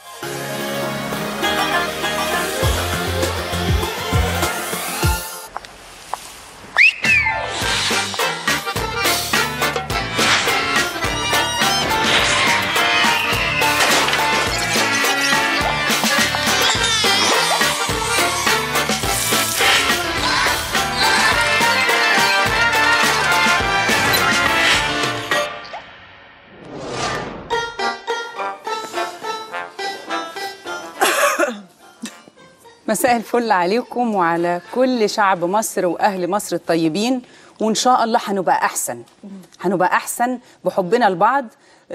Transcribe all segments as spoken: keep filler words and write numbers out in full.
مساء الفل عليكم وعلى كل شعب مصر وأهل مصر الطيبين، وإن شاء الله هنبقى أحسن هنبقى أحسن بحبنا لبعض،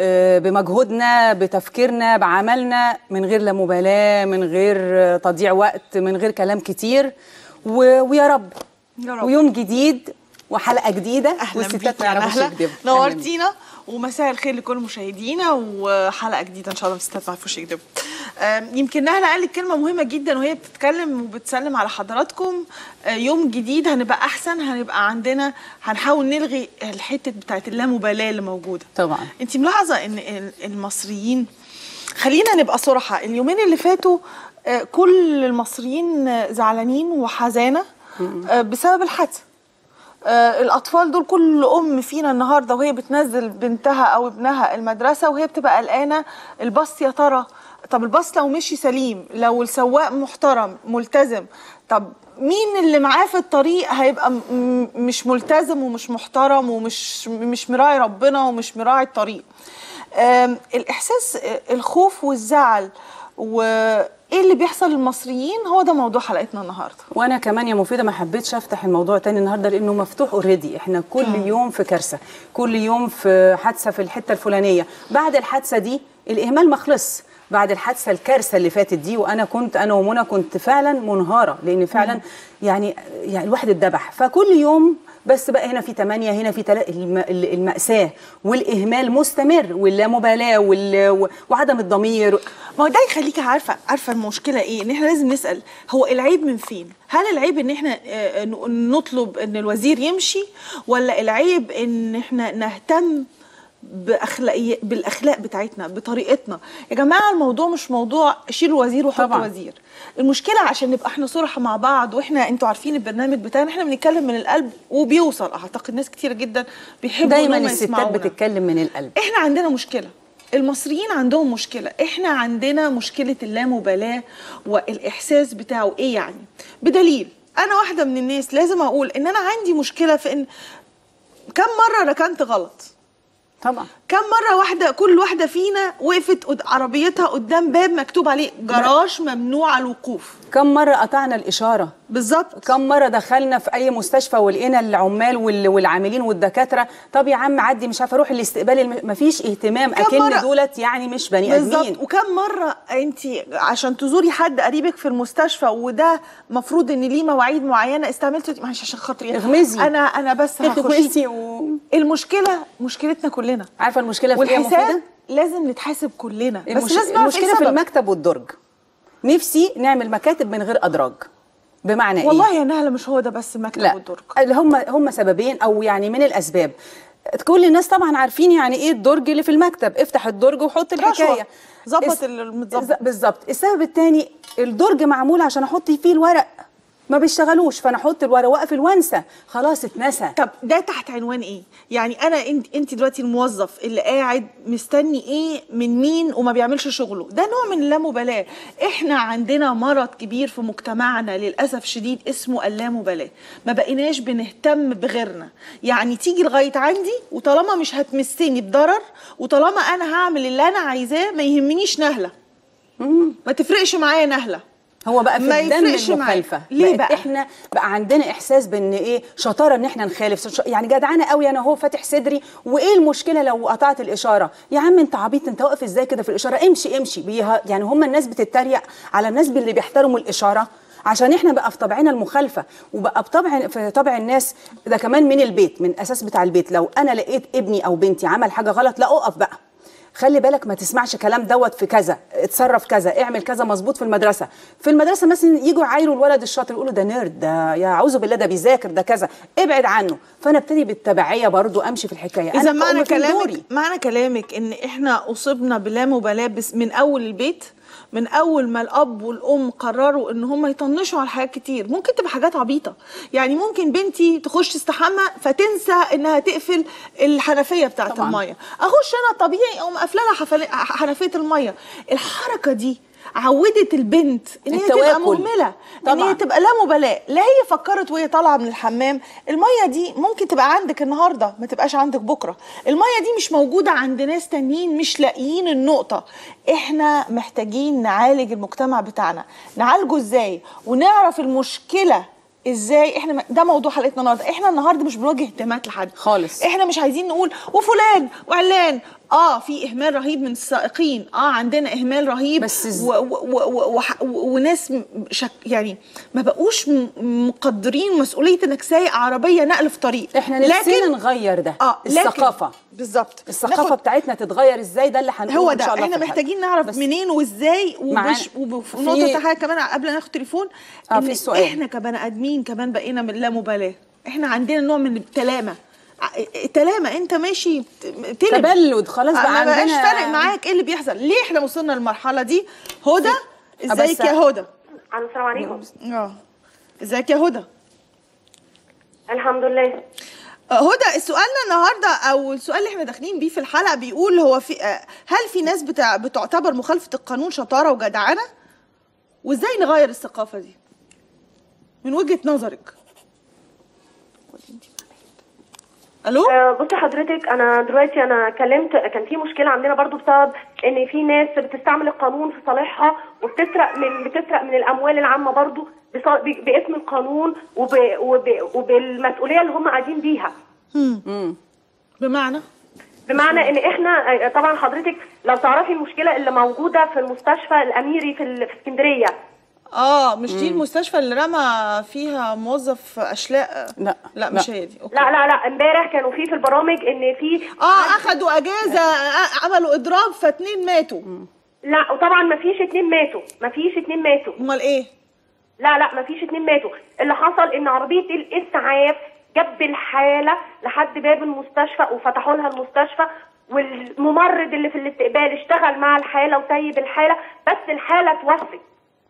بمجهودنا، بتفكيرنا، بعملنا، من غير لا مبالاة، من غير تضييع وقت، من غير كلام كتير. ويا رب, رب ويوم جديد وحلقة جديدة. أهلا بيك يا نهلة، نورتينا ومساء الخير لكل مشاهدينا وحلقة جديدة إن شاء الله من ستات ما يعرفوش يكذبوا. يمكن نهلة قالت كلمة مهمة جدا وهي بتتكلم وبتسلم على حضراتكم. يوم جديد هنبقى أحسن، هنبقى عندنا، هنحاول نلغي الحتة بتاعت اللامبالاة اللي موجودة. طبعا أنت ملاحظة إن المصريين، خلينا نبقى صراحة، اليومين اللي فاتوا كل المصريين زعلانين وحزانة بسبب الحادثة. آه الأطفال دول، كل أم فينا النهاردة وهي بتنزل بنتها أو ابنها المدرسة وهي بتبقى قلقانة، الباص يا ترى، طب الباص لو مشي سليم، لو السواق محترم ملتزم، طب مين اللي معاه في الطريق هيبقى مش ملتزم ومش محترم ومش مش مراعي ربنا ومش مراعي الطريق. آه الإحساس، الخوف والزعل و ايه اللي بيحصل للمصريين، هو ده موضوع حلقتنا النهارده. وانا كمان يا مفيده ما حبيتش افتح الموضوع تاني النهارده لانه مفتوح اوريدي. احنا كل مم. يوم في كارثه، كل يوم في حادثه في الحته الفلانيه. بعد الحادثه دي الاهمال ما خلص، بعد الحادثه الكارثه اللي فاتت دي، وانا كنت انا ومنى كنت فعلا منهاره، لان فعلا مم. يعني يعني الواحد اتذبح. فكل يوم بس بقى هنا في ثمانية، هنا في تلا... المأساة والإهمال مستمر واللامبالاة وال... وعدم الضمير. ما هو ده يخليكي عارفة عارفة المشكلة إيه؟ إن إحنا لازم نسأل هو العيب من فين؟ هل العيب إن إحنا نطلب إن الوزير يمشي، ولا العيب إن إحنا نهتم باخلاقيه بالاخلاق بتاعتنا بطريقتنا؟ يا جماعه الموضوع مش موضوع شيلوا وزير وحطوا وزير. المشكله عشان نبقى احنا صراحه مع بعض، واحنا انتوا عارفين البرنامج بتاعنا احنا بنتكلم من القلب وبيوصل. اعتقد ناس كتيره جدا بيحبوا دايما الستات بتتكلم من القلب. احنا عندنا مشكله، المصريين عندهم مشكله، احنا عندنا مشكله اللامبالاه والاحساس بتاعه ايه يعني. بدليل انا واحده من الناس لازم اقول ان انا عندي مشكله في ان كم مره ركنت غلط. طبعا كم مره واحده كل واحده فينا وقفت عربيتها قدام باب مكتوب عليه جراج ممنوع الوقوف. كم مره قطعنا الاشاره. بالظبط. كم مره دخلنا في اي مستشفى ولقينا العمال والعاملين والدكاتره، طب يا عم عدي مش عارفه اروح الاستقبال الم... مفيش اهتمام، اكن دولت يعني مش بني ادمين. بالظبط. وكم مره انت عشان تزوري حد قريبك في المستشفى وده مفروض ان ليه مواعيد معينه استعملت معلش عشان خاطري اغمزي، انا انا بس هخش و... المشكله مشكلتنا كلنا. عارفه المشكله في ايه يا مفيده؟ لازم نتحاسب كلنا. المش... بس لازم المشكله في المكتب والدرج. نفسي نعمل مكاتب من غير ادراج. بمعنى والله ايه؟ يا نهله مش هو ده بس المكتب لا. والدرج. اللي هم هم سببين او يعني من الاسباب. كل الناس طبعا عارفين يعني ايه الدرج اللي في المكتب، افتح الدرج وحط الحكايه. ظبط المتظبط. بالظبط. السبب الثاني، الدرج معمول عشان احط فيه الورق، ما بيشتغلوش، فانا احط الورق واقفل وانسى، خلاص اتنسى. طب ده تحت عنوان ايه؟ يعني انا انت انت دلوقتي الموظف اللي قاعد مستني ايه من مين وما بيعملش شغله، ده نوع من اللامبالاه. احنا عندنا مرض كبير في مجتمعنا للاسف شديد اسمه اللامبالاه، ما بقيناش بنهتم بغيرنا. يعني تيجي لغايه عندي وطالما مش هتمسني بضرر وطالما انا هعمل اللي انا عايزاه ما يهمنيش نهله. ما تفرقش معايا نهله. هو بقى في الدم المخالفه. ليه بقى؟ احنا بقى عندنا احساس بان ايه، شطاره ان احنا نخالف، يعني جدعانه قوي انا اهو فاتح صدري، وايه المشكله لو قطعت الاشاره؟ يا عم انت عبيط، انت واقف ازاي كده في الاشاره؟ امشي امشي بيها. يعني هم الناس بتتريق على الناس اللي بيحترموا الاشاره عشان احنا بقى في طبعنا المخالفه، وبقى بطبع في طبع الناس ده كمان من البيت، من اساس بتاع البيت. لو انا لقيت ابني او بنتي عمل حاجه غلط، لا اقف بقى، خلي بالك ما تسمعش كلام دوت في كذا، اتصرف كذا، اعمل كذا مظبوط. في المدرسه في المدرسه مثلا يجوا يعايروا الولد الشاطر يقولوا ده نيرد، ده يا اعوذ بالله ده بيذاكر، ده كذا، ابعد عنه. فانا ابتدي بالتبعيه برضو امشي في الحكايه. اذا معنى كلامك معنى كلامك ان احنا اصبنا بلا مبالاه من اول البيت، من اول ما الاب والام قرروا ان هم يطنشوا على حاجات كتير. ممكن تبقى حاجات عبيطه، يعني ممكن بنتي تخش تستحمى فتنسى انها تقفل الحنفيه بتاعه الميه، اخش انا طبيعي اقوم قافله لها حنفيه الميه. الحركه دي عودت البنت ان هي تبقى مهمله، ان هي تبقى لا مبالاه. لا هي فكرت وهي طالعه من الحمام الميه دي ممكن تبقى عندك النهارده ما تبقاش عندك بكره، الميه دي مش موجوده عند ناس تانيين مش لاقيين النقطه. احنا محتاجين نعالج المجتمع بتاعنا. نعالجه ازاي ونعرف المشكله ازاي؟ احنا ده موضوع حلقتنا النهارده. احنا النهارده مش بنواجه اهتمامات لحد خالص، احنا مش عايزين نقول وفلان وعلان. اه في اهمال رهيب من السائقين، اه عندنا اهمال رهيب، بس و و و و وناس شك يعني ما بقوش مقدرين مسؤوليه انك سايق عربيه نقل في طريق. احنا نفسنا نغير ده. آه الثقافه بالظبط، الثقافه بتاعتنا تتغير ازاي؟ ده اللي هنقوله هو ان ده شاء الله. احنا محتاجين نعرف منين وازاي. وبش ونقطه حاجه كمان قبل ما ناخد تليفون، اه إن في سؤال. احنا كبني ادمين كمان بقينا من لا مبالاه. احنا عندنا نوع من التلامه. تلامه، انت ماشي تلم تبلد خلاص بقى عندنا، ما بقاش فارق معاك ايه اللي بيحصل. ليه احنا وصلنا للمرحله دي؟ هدى ازيك يا هدى؟ السلام عليكم. اه ازيك يا هدى؟ الحمد لله. هدى، سؤالنا النهارده او السؤال اللي احنا داخلين بيه في الحلقه بيقول هو في هل في ناس بتاع بتعتبر مخالفه القانون شطاره وجدعنه؟ وازاي نغير الثقافه دي من وجهه نظرك؟ الو. أه بصي حضرتك، انا دلوقتي انا كلمت، كان في مشكله عندنا برضو بسبب ان في ناس بتستعمل القانون في صالحها وبتسرق من بتسرق من الاموال العامه برضو باسم القانون وب وب وبالمسؤوليه اللي هم قاعدين بيها. امم بمعنى بمعنى ان احنا طبعا حضرتك لو تعرفي المشكله اللي موجوده في المستشفى الاميري في في اسكندريه. اه مش دي المستشفى اللي رمى فيها موظف اشلاء؟ لا لا مش هي دي. أوكي. لا لا لا امبارح كانوا في في البرامج ان في اه اخدوا اجازه عملوا اضراب فاتنين ماتوا. مم. لا وطبعا ما فيش اتنين ماتوا، ما فيش اتنين ماتوا. امال ايه؟ لا لا ما فيش اتنين ماتوا. اللي حصل ان عربيه الاسعاف جاب الحاله لحد باب المستشفى وفتحوا لها المستشفى، والممرض اللي في الاستقبال اشتغل مع الحاله وسيب الحاله، بس الحاله توفت.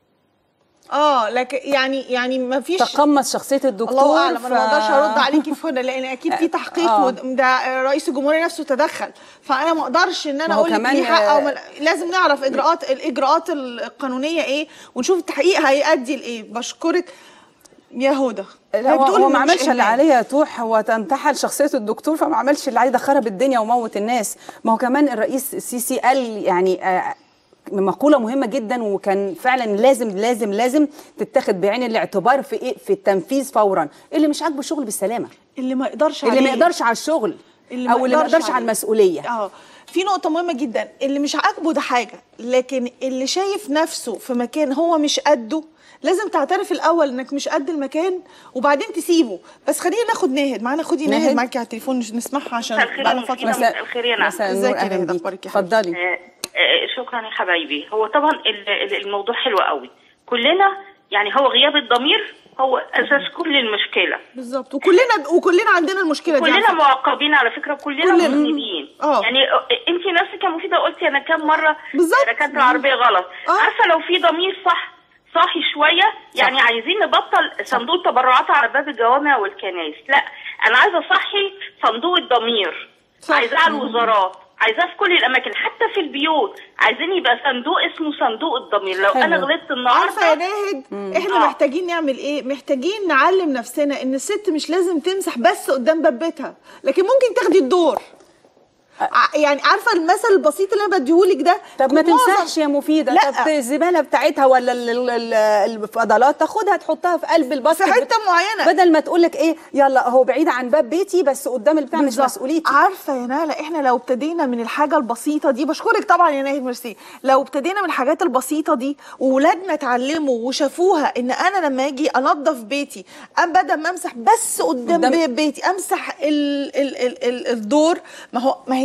اه لكن يعني يعني ما فيش تقمص شخصيه الدكتور. الله اعلم، انا ما اقدرش ارد عليكي في هنا لان اكيد في تحقيق. آه. ده رئيس الجمهوريه نفسه تدخل، فانا ما اقدرش ان انا اقول لك ليه حق او ما... لازم نعرف اجراءات الاجراءات القانونيه ايه ونشوف التحقيق هيؤدي لايه. بشكرك يا هدى. هو, هو ما عملش اللي عليه يا توح، هو تنتحل شخصيه الدكتور فما عملش اللي عليه، ده خرب الدنيا وموت الناس. ما هو كمان الرئيس السيسي قال يعني آه مقولة مهمة جدا، وكان فعلا لازم لازم لازم تتاخد بعين الاعتبار في ايه؟ في التنفيذ فورا. اللي مش عاجبه الشغل بالسلامة، اللي ما يقدرش اللي ما يقدرش على الشغل، اللي او اللي ما يقدرش على المسؤولية. اه في نقطة مهمة جدا، اللي مش عاجبه ده حاجة، لكن اللي شايف نفسه في مكان هو مش قده لازم تعترف الاول انك مش قد المكان وبعدين تسيبه. بس خلينا ناخد ناهد معانا. خدي ناهد معاكي على التليفون نسمعها عشان بقى فترة. مساء الخير يا نعم. ازيك يا نهاد؟ اخبارك يا حبيبتي؟ اتفضلي. شكرا يا حبايبي. هو طبعا الموضوع حلو قوي، كلنا يعني هو غياب الضمير هو اساس كل المشكله. بالظبط، وكلنا وكلنا عندنا المشكله دي، كلنا معاقبين على فكره، كلنا مذنبين. يعني انت نفسك يا مفيده قلتي انا كام مره ركنت العربيه غلط. أوه. عارفه لو في ضمير صح صاحي شويه يعني صح. عايزين نبطل صندوق التبرعات على باب الجوامع والكنائس، لا انا عايزه اصحي صندوق الضمير، عايزاه على الوزارات، عايزاه في كل الاماكن، حتى في البيوت عايزين يبقى صندوق اسمه صندوق الضمير. لو حلو. انا غلطت النهارده، عارفه يا ناهد احنا آه. محتاجين نعمل ايه؟ محتاجين نعلم نفسنا ان الست مش لازم تمسح بس قدام باب بيتها، لكن ممكن تاخدي الدور. يعني عارفه المثل البسيط اللي انا بديهولك ده، طب ما تمسحش يا مفيده، لا. طب الزباله بتاعتها ولا الفضلات تاخدها تحطها في قلب الباسكت في حته معينه، بدل ما تقول لك ايه يلا هو بعيد عن باب بيتي بس قدام البتاع مش مسؤوليتي. عارفه يا ناله احنا لو ابتدينا من الحاجه البسيطه دي، بشكرك طبعا يا ناهد ميرسي، لو ابتدينا من الحاجات البسيطه دي واولادنا اتعلموا وشافوها ان انا لما اجي انظف بيتي ام بدل ما امسح بس قدام, قدام بيتي امسح ال ال ال ال الدور، ما هو ما هي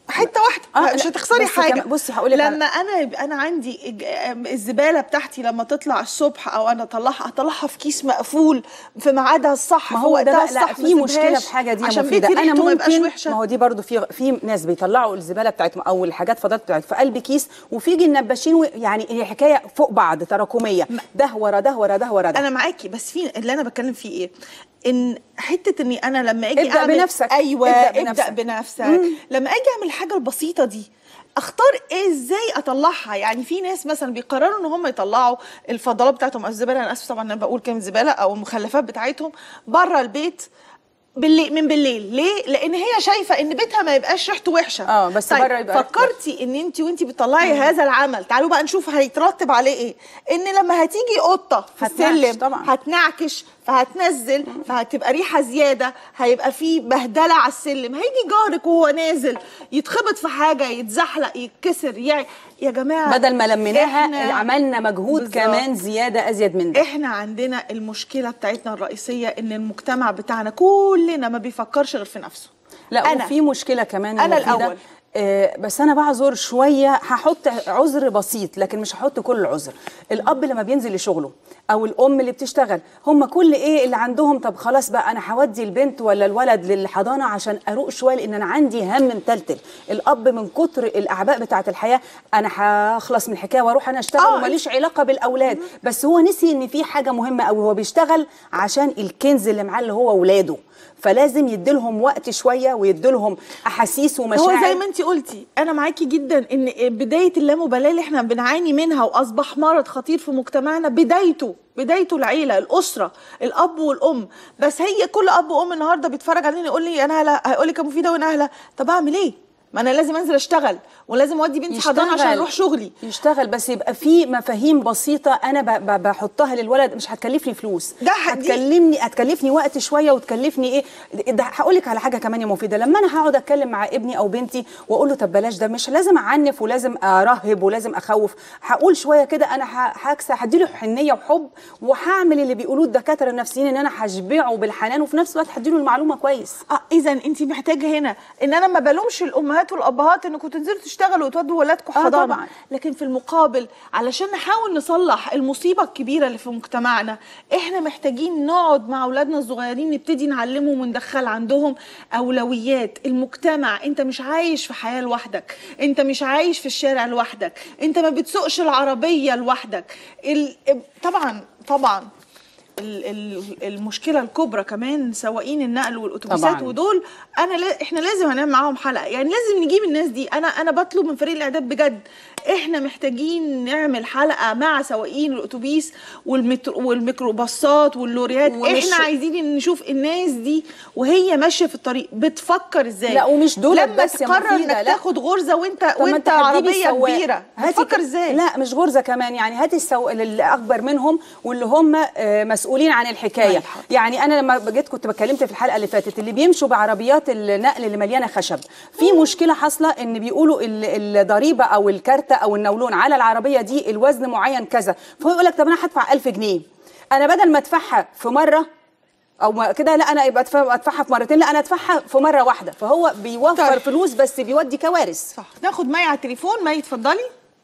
حته واحده آه مش لا، هتخسري بس حاجه. كمان- بصي هقول لك لما انا يبقى انا عندي الج- الزباله بتاعتي لما تطلع الصبح او انا اطلعها اطلعها في كيس مقفول في ميعادها الصح، ما في هو ده وقتها بقى لا الصح، في ما مشكله اسيبهاش في حاجه دي يا عشان مفيده. بيتي انا ريحته ما يبقاش ممكن وحشه. ما هو دي برضو في في ناس بيطلعوا الزباله بتاعتهم او الحاجات فضلات بتاعت في قلب كيس، وفي النباشين و- يعني هي حكايه فوق بعض تراكميه، ده ورا ده ورا ده ورا ده. انا معاكي، بس في اللي انا بتكلم فيه ايه، ان حته اني انا لما اجي ابدأ اعمل بنفسك. ايوه ابدأ ابدا بنفسك. بنفسك, مم. لما اجي اعمل الحاجه البسيطه دي اختار ايه ازاي اطلعها. يعني في ناس مثلا بيقرروا ان هم يطلعوا الفضلات بتاعتهم او الزباله، انا اسف طبعا انا بقول كلمه زباله، او المخلفات بتاعتهم بره البيت بالليل من بالليل. ليه؟ لان هي شايفه ان بيتها ما يبقاش ريحته وحشه. اه بس طيب بره يبقى فكرتي ان انت وانت بتطلعي هذا العمل، تعالوا بقى نشوف هيترتب عليه ايه. ان لما هتيجي قطه في هتنعكش السلم طبعا. هتنعكش، فهتنزل، فهتبقى ريحه زياده، هيبقى في بهدله على السلم، هيجي جارك وهو نازل يتخبط في حاجه، يتزحلق، يتكسر. يعني يا جماعه بدل ما لميناها إحنا- عملنا مجهود بالظبط. كمان زياده ازيد من ده. احنا عندنا المشكله بتاعتنا الرئيسيه ان المجتمع بتاعنا كلنا ما بيفكرش غير في نفسه. لا أنا. وفي مشكله كمان يا أنا مفيدة. الأول. آه بس انا بعذر شويه، هحط عذر بسيط لكن مش هحط كل العذر. الاب لما بينزل لشغله او الام اللي بتشتغل، هم كل ايه اللي عندهم؟ طب خلاص بقى انا هودي البنت ولا الولد للحضانه عشان اروق شويه لان انا عندي هم متلتل. الاب من كتر الاعباء بتاعه الحياه، انا هخلص من الحكايه واروح انا اشتغل آه. وماليش علاقه بالاولاد. بس هو نسي ان في حاجه مهمه قوي، هو بيشتغل عشان الكنز اللي معاه اللي هو اولاده، فلازم يديلهم وقت شويه ويديلهم احاسيس ومشاعر. هو زي ما انت قلتي، انا معاكي جدا ان بدايه اللامبالاه اللي احنا بنعاني منها واصبح مرض خطير في مجتمعنا بدايته بدايته العيله، الاسره، الاب والام. بس هي كل اب وام النهارده بيتفرج علينا يقول لي انا هلا، هيقول لك يا مفيده وانا اهلا. طب اعمل ايه؟ ما انا لازم انزل اشتغل ولازم اودي بنتي حضانه عشان اروح شغلي. يشتغل بس يبقى في مفاهيم بسيطه انا ب- ب- بحطها للولد، مش هتكلفني فلوس، ده ح- دي- هتكلمني هتكلفني وقت شويه وتكلفني ايه. ده هقول لك على حاجه كمان يا مفيده، لما انا هقعد اتكلم مع ابني او بنتي واقول له طب بلاش ده، مش لازم اعنف ولازم ارهب ولازم اخوف، هقول شويه كده انا ه- هكسى هديله حنيه وحب، وهعمل اللي بيقولوه الدكاتره النفسيين ان انا هشبعه بالحنان وفي نفس الوقت هديله المعلومه كويس. اه اذا انت محتاجه هنا ان انا ما بلومش الامهات والابهات انكم تنزلوا تشتغلوا وتودوا ولادكم آه حضانه، طبعاً. لكن في المقابل علشان نحاول نصلح المصيبه الكبيره اللي في مجتمعنا، احنا محتاجين نقعد مع اولادنا الصغيرين نبتدي نعلمهم وندخل عندهم اولويات المجتمع. انت مش عايش في حياه لوحدك، انت مش عايش في الشارع لوحدك، انت ما بتسوقش العربيه لوحدك. ال... طبعا طبعا ال- ال- المشكله الكبرى كمان سواقين النقل والاتوبيسات طبعاً. ودول، انا لا احنا لازم هنعمل معاهم حلقه، يعني لازم نجيب الناس دي. انا انا بطلب من فريق الاعداد بجد، احنا محتاجين نعمل حلقه مع سواقين الاتوبيس والمترو والميكروباصات واللوريات. ومش- احنا عايزين نشوف الناس دي وهي ماشيه في الطريق بتفكر ازاي. لا ومش دول لما بس يا تقرر مفيدة، انك لا. تاخد غرزه وانت طب ما وانت انت هتجيبي عربيه السواق. كبيره هاتي بتفكر ك- ازاي؟ لا مش غرزه كمان، يعني هاتي السواق اللي اكبر منهم واللي هم آه، مسؤولين عن الحكايه. طيب. يعني انا لما جيت كنت بكلمت في الحلقه اللي فاتت اللي بيمشوا بعربيات النقل اللي مليانه خشب، في مشكله حاصله ان بيقولوا ال- الضريبه او الكارته او النولون على العربيه دي الوزن معين كذا، فهو يقول لك طب انا هدفع ألف جنيه، انا بدل ما ادفعها في مره او ما- كده لا انا يبقى أدفع- ادفعها في مرتين، لا انا ادفعها في مره واحده، فهو بيوفر طيب. فلوس بس بيودي كوارث. صح. ناخد مي على التليفون. مي اتفضلي.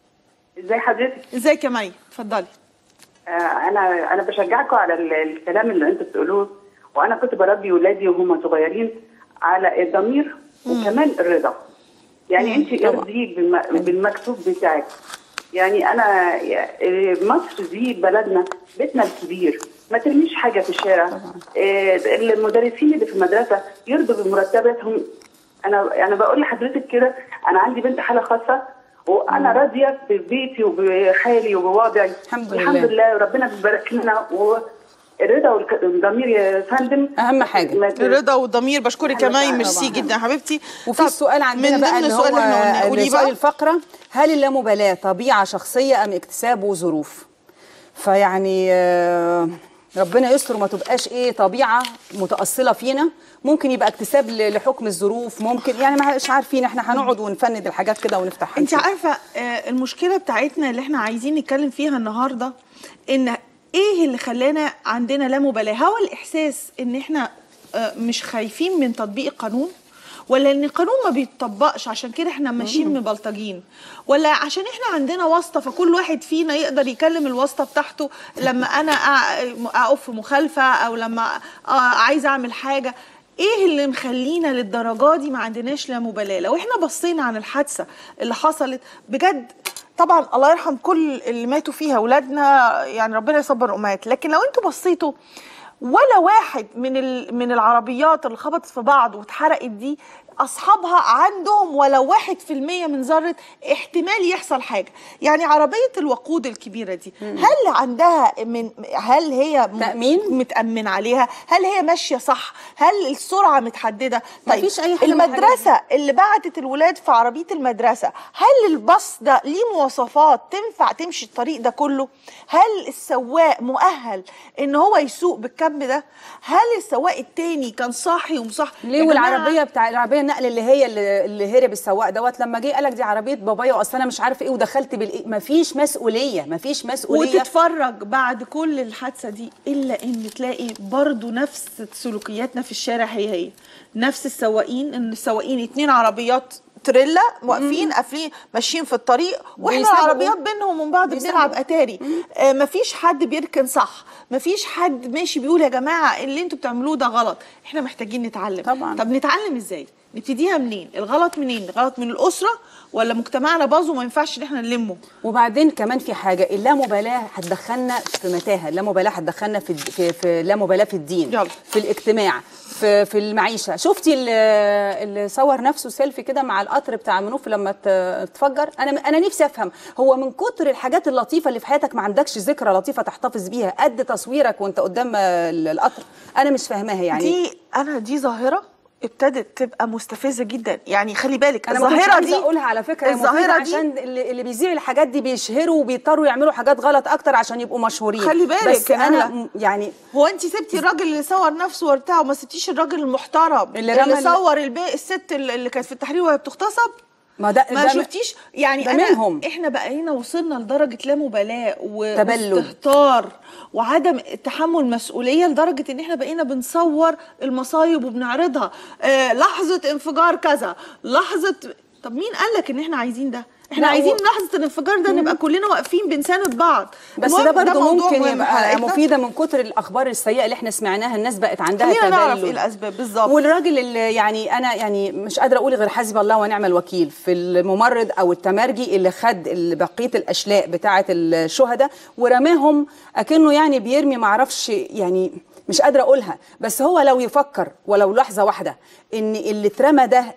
ازاي حضرتك؟ ازيك يا مي؟ اتفضلي. آه، انا انا بشجعكم على ال- الكلام اللي انتوا بتقولوه، وانا كنت بربي ولادي وهم صغيرين على الضمير وكمان الرضا. يعني انت ارضي بالم- بالمكتوب بتاعك. يعني انا آه، مصر دي بلدنا، بيتنا الكبير، ما ترميش حاجه في الشارع. آه، المدرسين اللي في المدرسه يرضوا بمرتباتهم. انا انا بقول لحضرتك كده، انا عندي بنت حاله خاصه وانا راضيه ببيتي وبحالي وبوضعي. الحمد لله. الحمد لله، ربنا بيبارك لنا. والرضا والضمير يا فندم أهم حاجة. ما ت- الرضا والضمير. بشكرك يا مي، طبعاً. ميرسي جدا يا حبيبتي. وفي طب، السؤال عندنا من بقى ضمن اللي السؤال هو اللي احنا قلناه، قولي لسؤال بقى. الفقره، هل اللامبالاه طبيعه شخصيه ام اكتساب وظروف؟ فيعني آه، ربنا يستر وما تبقاش ايه طبيعه متاصله فينا، ممكن يبقى اكتساب ل- لحكم الظروف، ممكن يعني مش عارفين، احنا هنقعد ونفند الحاجات كده ونفتح. انت عارفه آه، المشكله بتاعتنا اللي احنا عايزين نتكلم فيها النهارده، ان ايه اللي خلانا عندنا لا مبالاه؟ هو الاحساس ان احنا آه، مش خايفين من تطبيق القانون، ولا ان القانون ما بيتطبقش عشان كده احنا ماشيين مبلطجين، ولا عشان احنا عندنا واسطه فكل واحد فينا يقدر يكلم الواسطه بتاعته لما انا اقف في مخالفه او لما عايز اعمل حاجه؟ ايه اللي مخلينا للدرجه دي ما عندناش لا مبالاه؟ لو احنا بصينا عن الحادثه اللي حصلت بجد، طبعا الله يرحم كل اللي ماتوا فيها اولادنا، يعني ربنا يصبر الامهات، لكن لو انتوا بصيتوا ولا واحد من من العربيات اللي خبطت في بعض واتحرقت دي اصحابها عندهم ولو واحد في المية من ذره احتمال يحصل حاجه. يعني عربيه الوقود الكبيره دي هل عندها من هل هي تأمين متأمن عليها؟ هل هي ماشيه صح؟ هل السرعه متحدده؟ طيب مفيش أي حاجة. المدرسه اللي بعتت الولاد في عربيه المدرسه، هل الباص ده ليه مواصفات تنفع تمشي الطريق ده كله؟ هل السواق مؤهل ان هو يسوق بالكم ده؟ هل السواق التاني كان صاحي ومصح؟ ليه؟ والعربيه بتاع العربيه النقل اللي هي اللي, اللي هرب السواق دوت لما جه قال لك دي عربيه بابايا واصل انا مش عارف ايه ودخلت بالايه، مفيش مسؤوليه، مفيش مسؤوليه. وتتفرج بعد كل الحادثه دي الا ان تلاقي برضو نفس سلوكياتنا في الشارع، هي هي نفس السواقين، ان السواقين اتنين عربيات تريلا واقفين قافلين ماشيين في الطريق واحنا العربيات بينهم ومن بعض بنلعب اتاري. آه مفيش حد بيركن صح، مفيش حد ماشي بيقول يا جماعه اللي انتوا بتعملوه ده غلط. احنا محتاجين نتعلم طبعا. طب نتعلم ازاي؟ نبتديها منين؟ الغلط منين؟ الغلط من الاسره ولا مجتمعنا باظ وما ينفعش ان احنا نلمه؟ وبعدين كمان في حاجه، اللامبالاه هتدخلنا في متاهه، اللامبالاه هتدخلنا في في, في اللامبالاه في الدين، يلا. في الاجتماع، في في المعيشه. شفتي اللي, اللي صور نفسه سيلفي كده مع القطر بتاع منوف لما اتفجر؟ انا انا نفسي افهم، هو من كتر الحاجات اللطيفه اللي في حياتك ما عندكش ذكرى لطيفه تحتفظ بيها قد تصويرك وانت قدام القطر؟ انا مش فاهماها يعني. دي انا دي ظاهره ابتدت تبقى مستفزه جدا. يعني خلي بالك انا الظاهره دي اقولها على فكره الظاهره دي عشان اللي, اللي بيذيع الحاجات دي بيشهروا وبيضطروا يعملوا حاجات غلط اكتر عشان يبقوا مشهورين. خلي بالك بس انا يعني هو انت سبتي الراجل اللي صور نفسه وبتاع وما سبتيش الراجل المحترم اللي, اللي صور البي الست اللي كانت في التحرير وهي بتغتصب؟ ما ده ما ده شفتيش يعني انا منهم. احنا بقينا وصلنا لدرجه لا مبالاه واستهتار وعدم تحمل مسؤوليه لدرجه ان احنا بقينا بنصور المصايب وبنعرضها. آه لحظه انفجار كذا، لحظه. طب مين قال لك ان احنا عايزين ده؟ احنا عايزين و... لحظه الانفجار ده نبقى كلنا واقفين بنساند بعض. بس ده برضه ممكن يبقى مفيده من كتر الاخبار السيئه اللي احنا سمعناها، الناس بقت عندها تبلد. خلينا نعرف ايه الاسباب بالظبط. والراجل اللي يعني انا يعني مش قادره اقول غير حسبي الله ونعم الوكيل في الممرض او التمرجي اللي خد بقيه الاشلاء بتاعه الشهداء ورماهم اكنه يعني بيرمي معرفش، يعني مش قادره اقولها. بس هو لو يفكر ولو لحظه واحده ان اللي اترمى ده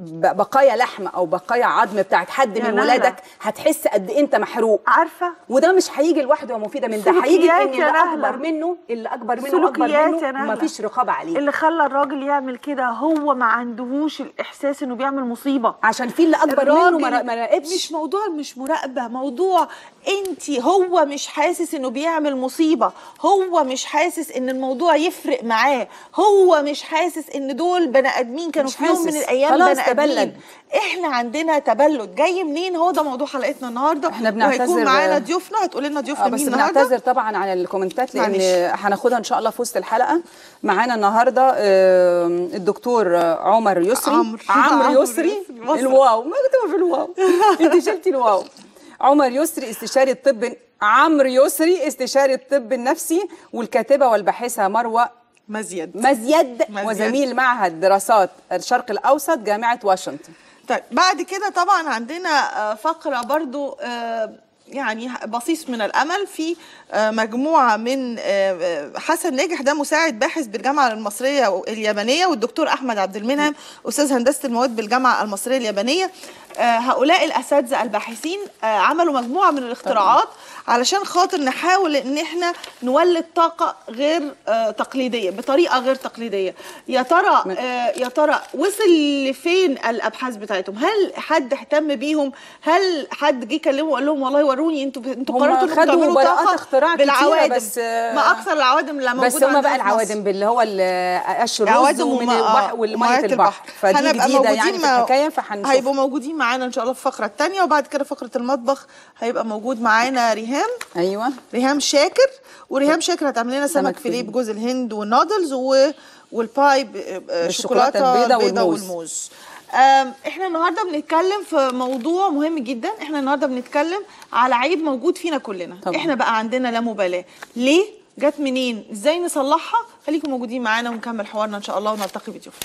بقايا لحم او بقايا عظم بتاعت حد من ولادك، هتحس قد ايه انت محروق. عارفه وده مش هيجي لوحده يا مفيده، من ده هيجي ان اللي اكبر منه اللي اكبر منه اكبر منه مفيش رقابه عليه. اللي خلى الراجل يعمل كده هو ما عندهوش الاحساس انه بيعمل مصيبه، عشان في اللي اكبر منه ما راقبش. مش موضوع مش مراقبه، موضوع انت هو مش حاسس انه بيعمل مصيبه، هو مش حاسس ان الموضوع يفرق معاه، هو مش حاسس ان دول بني ادمين كانوا في يوم من الايام بني ادمين. احنا عندنا تبلد جاي منين؟ هو ده موضوع حلقتنا النهارده. احنا بنعتذر، وهيكون معانا ضيوفنا، هتقول لنا ضيوفنا مين النهارده. بس بنعتذر طبعا عن الكومنتات لان هناخدها ان شاء الله في وسط الحلقه. معانا النهارده الدكتور عمر يسري. عمرو عمرو يسري الواو، ما كنت في الواو انت شلتي الواو. عمر يسري استشاري الطب، عمرو يسري استشاري الطب النفسي، والكاتبه والباحثه مروه مزيد مزيد, مزيد وزميل معهد دراسات الشرق الاوسط جامعه واشنطن. طيب بعد كده طبعا عندنا فقره برضو يعني بصيص من الامل في مجموعه من حسن ناجح، ده مساعد باحث بالجامعه المصريه اليابانيه، والدكتور احمد عبد المنعم استاذ هندسه المواد بالجامعه المصريه اليابانيه. هؤلاء الاساتذه الباحثين عملوا مجموعه من الاختراعات علشان خاطر نحاول ان احنا نولد طاقه غير تقليديه بطريقه غير تقليديه. يا ترى يا ترى وصل لفين الابحاث بتاعتهم؟ هل حد اهتم بيهم؟ هل حد جه كلمه وقال لهم والله وروني انتوا انتوا قررتوا انكم تعملوا طاقه اختراع بالعوادم؟ بس ما اكثر العوادم اللي موجوده بس هم بقى العوادم اللي هو قش الرز والميه البحر، فدي جديده يعني في الحكايه. فهنشوف هيبقوا موجودين معانا ان شاء الله في الفقره الثانيه، وبعد كده فقره المطبخ هيبقى موجود معانا ريهام. ايوه ريهام شاكر، وريهام شاكر هتعمل لنا سمك فيليه بجوز الهند والنودلز و... والباي شوكولاته البيضاء والموز. احنا النهارده بنتكلم في موضوع مهم جدا. احنا النهارده بنتكلم على عيب موجود فينا كلنا طبعا. احنا بقى عندنا لا مبالاه، ليه؟ جت منين؟ ازاي نصلحها؟ خليكم موجودين معانا ونكمل حوارنا ان شاء الله ونلتقي بضيوفنا.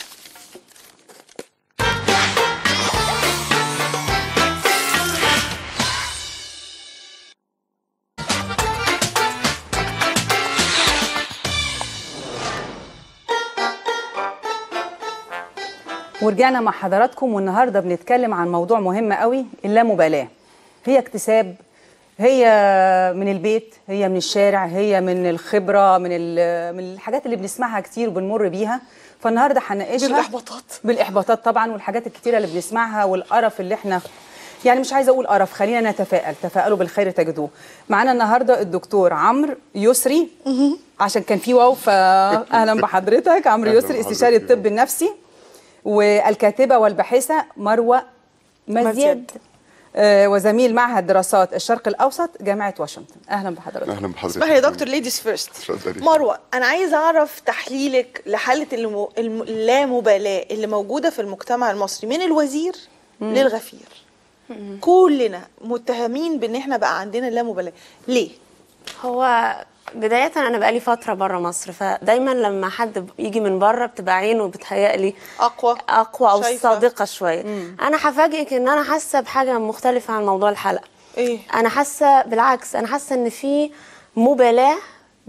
ورجعنا مع حضراتكم، والنهارده بنتكلم عن موضوع مهم قوي، اللامبالاه. هي اكتساب، هي من البيت، هي من الشارع، هي من الخبره، من من الحاجات اللي بنسمعها كتير وبنمر بيها. فالنهارده هنناقشها بالاحباطات بالاحباطات طبعا، والحاجات الكتيره اللي بنسمعها والقرف اللي احنا يعني مش عايزه اقول قرف، خلينا نتفائل، تفائلوا بالخير تجدوه. معانا النهارده الدكتور عمرو يسري عشان كان في واو، فاهلا بحضرتك. عمرو يسري استشاري الطب النفسي، والكاتبة والباحثة مروة مزيد، آه وزميل معهد دراسات الشرق الأوسط جامعة واشنطن. أهلا بحضرتك. أهلا بحضرتك. اسمحي يا دكتور، ليديز فيرست. مروة، أنا عايزة أعرف تحليلك لحالة الم... الم... اللامبالاة اللي موجودة في المجتمع المصري من الوزير مم. للغفير. مم. كلنا متهمين بأن احنا بقى عندنا اللامبالاة، ليه؟ هو بداية أنا بقالي فترة برا مصر، فدايما لما حد يجي من برا بتبقى عينه بتهيألي أقوى أقوى أو صادقة شوية. مم. أنا هفاجئك إن أنا حاسة بحاجة مختلفة عن موضوع الحلقة. إيه؟ أنا حاسة بالعكس، أنا حاسة إن في مبالاة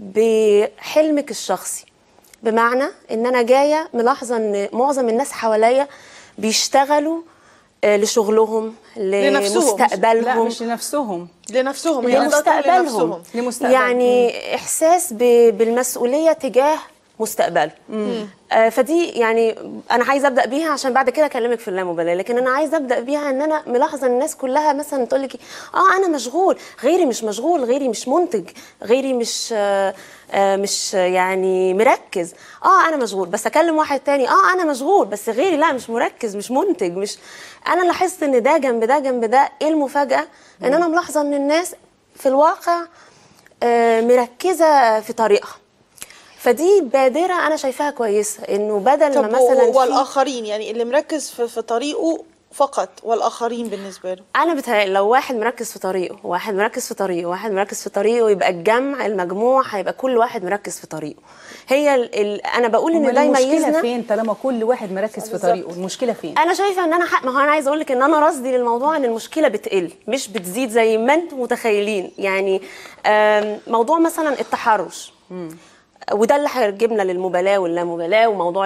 بحلمك الشخصي، بمعنى إن أنا جاية ملاحظة إن معظم الناس حواليا بيشتغلوا لشغلهم، لمستقبلهم. لا مش لنفسهم، لنفسهم، لمستقبلهم. لمستقبلهم يعني مم. إحساس بالمسؤولية تجاه مستقبلهم. آه فدي يعني أنا عايزة أبدأ بيها عشان بعد كده أكلمك في اللامبالاة، لكن أنا عايزة أبدأ بيها إن أنا ملاحظة الناس كلها مثلا تقول لك آه أنا مشغول، غيري مش مشغول، غيري مش منتج، غيري مش آه آه مش يعني مركز. اه انا مشغول، بس اكلم واحد تاني اه انا مشغول، بس غيري لا مش مركز، مش منتج. مش انا لاحظت ان ده جنب ده جنب ده. ايه المفاجأة؟ ان انا ملاحظة ان الناس في الواقع آه مركزة في طريقها. فدي بادرة انا شايفاها كويسة، انه بدل ما مثلا والاخرين يعني اللي مركز في, في طريقه فقط، والاخرين بالنسبه له انا بتهيألي لو واحد مركز في طريقه، واحد مركز في طريقه، واحد مركز في طريقه، يبقى الجمع المجموع هيبقى كل واحد مركز في طريقه. هي ال ال انا بقول ان ده يميزنا. المشكله فين طالما كل واحد مركز في طريقه؟ المشكله فين؟ انا شايفه ان انا حق، ما هو انا عايزه اقول لك ان انا رصدي للموضوع ان المشكله بتقل مش بتزيد زي ما انتم متخيلين. يعني موضوع مثلا التحرش، مم. وده اللي هيرجبنا للمبالاه واللامبالاه وموضوع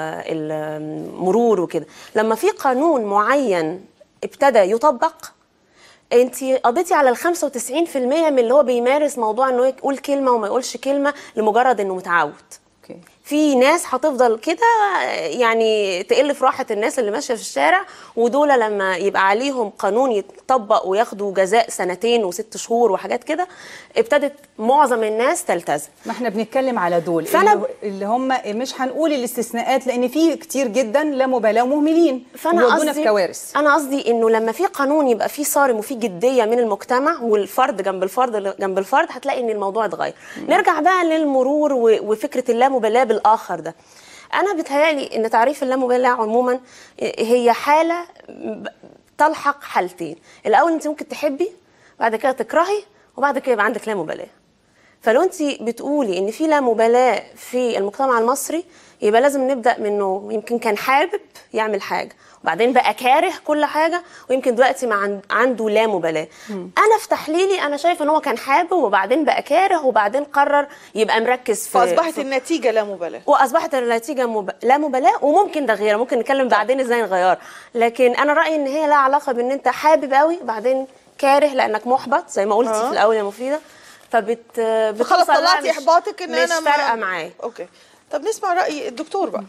المرور وكده. لما في قانون معين ابتدى يطبق، انت قضيتي على ال خمسة وتسعين في المية من اللي هو بيمارس موضوع انه يقول كلمه وما يقولش كلمه لمجرد انه متعود. okay. في ناس هتفضل كده يعني تقل في راحه الناس اللي ماشيه في الشارع، ودول لما يبقى عليهم قانون يتطبق وياخدوا جزاء سنتين وست شهور وحاجات كده، ابتدت معظم الناس تلتزم. ما احنا بنتكلم على دول اللي, اللي هم مش هنقول الاستثناءات، لان في كتير جدا لا مبالاه ومهملين وودونا في كوارث. انا قصدي انه لما في قانون يبقى في صارم وفي جديه من المجتمع، والفرد جنب الفرد جنب الفرد، هتلاقي ان الموضوع اتغير. نرجع بقى للمرور وفكره اللامبالاه بالاخر ده. انا بتهيالي ان تعريف اللامبالاه عموما هي حاله تلحق حالتين. الاول انت ممكن تحبي، بعد كده تكرهي، وبعد كده يبقى عندك لا مبالاه. فلو انت بتقولي ان في لا مبالاه في المجتمع المصري، يبقى لازم نبدا منه يمكن كان حابب يعمل حاجه، وبعدين بقى كاره كل حاجه، ويمكن دلوقتي ما عنده لا مبالاه. انا في تحليلي انا شايفه ان هو كان حابب وبعدين بقى كاره وبعدين قرر يبقى مركز في، فاصبحت في النتيجه لا مبالاه، واصبحت النتيجه مب... لا مبالاه. وممكن ده غيره، ممكن نتكلم بعدين ازاي نغير. لكن انا رايي ان هي لها علاقه بان انت حابب قوي بعدين كاره لانك محبط زي ما قلتي آه. في الاول يا مفيده، فبت خلاص طلعتي احباطك ان انا مش فارقه معايا. اوكي، طب نسمع راي الدكتور بقى.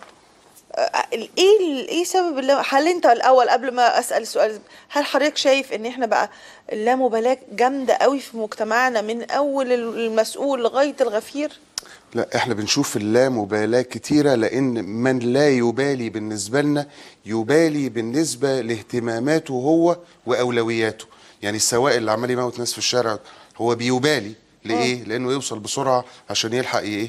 ايه ايه سبب اللي هل انت الاول قبل ما اسال السؤال، هل حضرتك شايف ان احنا بقى اللامبالاه جامده قوي في مجتمعنا من اول المسؤول لغايه الغفير؟ لا، احنا بنشوف اللامبالاه كتيره، لان من لا يبالي بالنسبه لنا يبالي بالنسبه لاهتماماته هو واولوياته. يعني السواق اللي عمال يموت ناس في الشارع هو بيبالي ليه؟ لانه يوصل بسرعه عشان يلحق ايه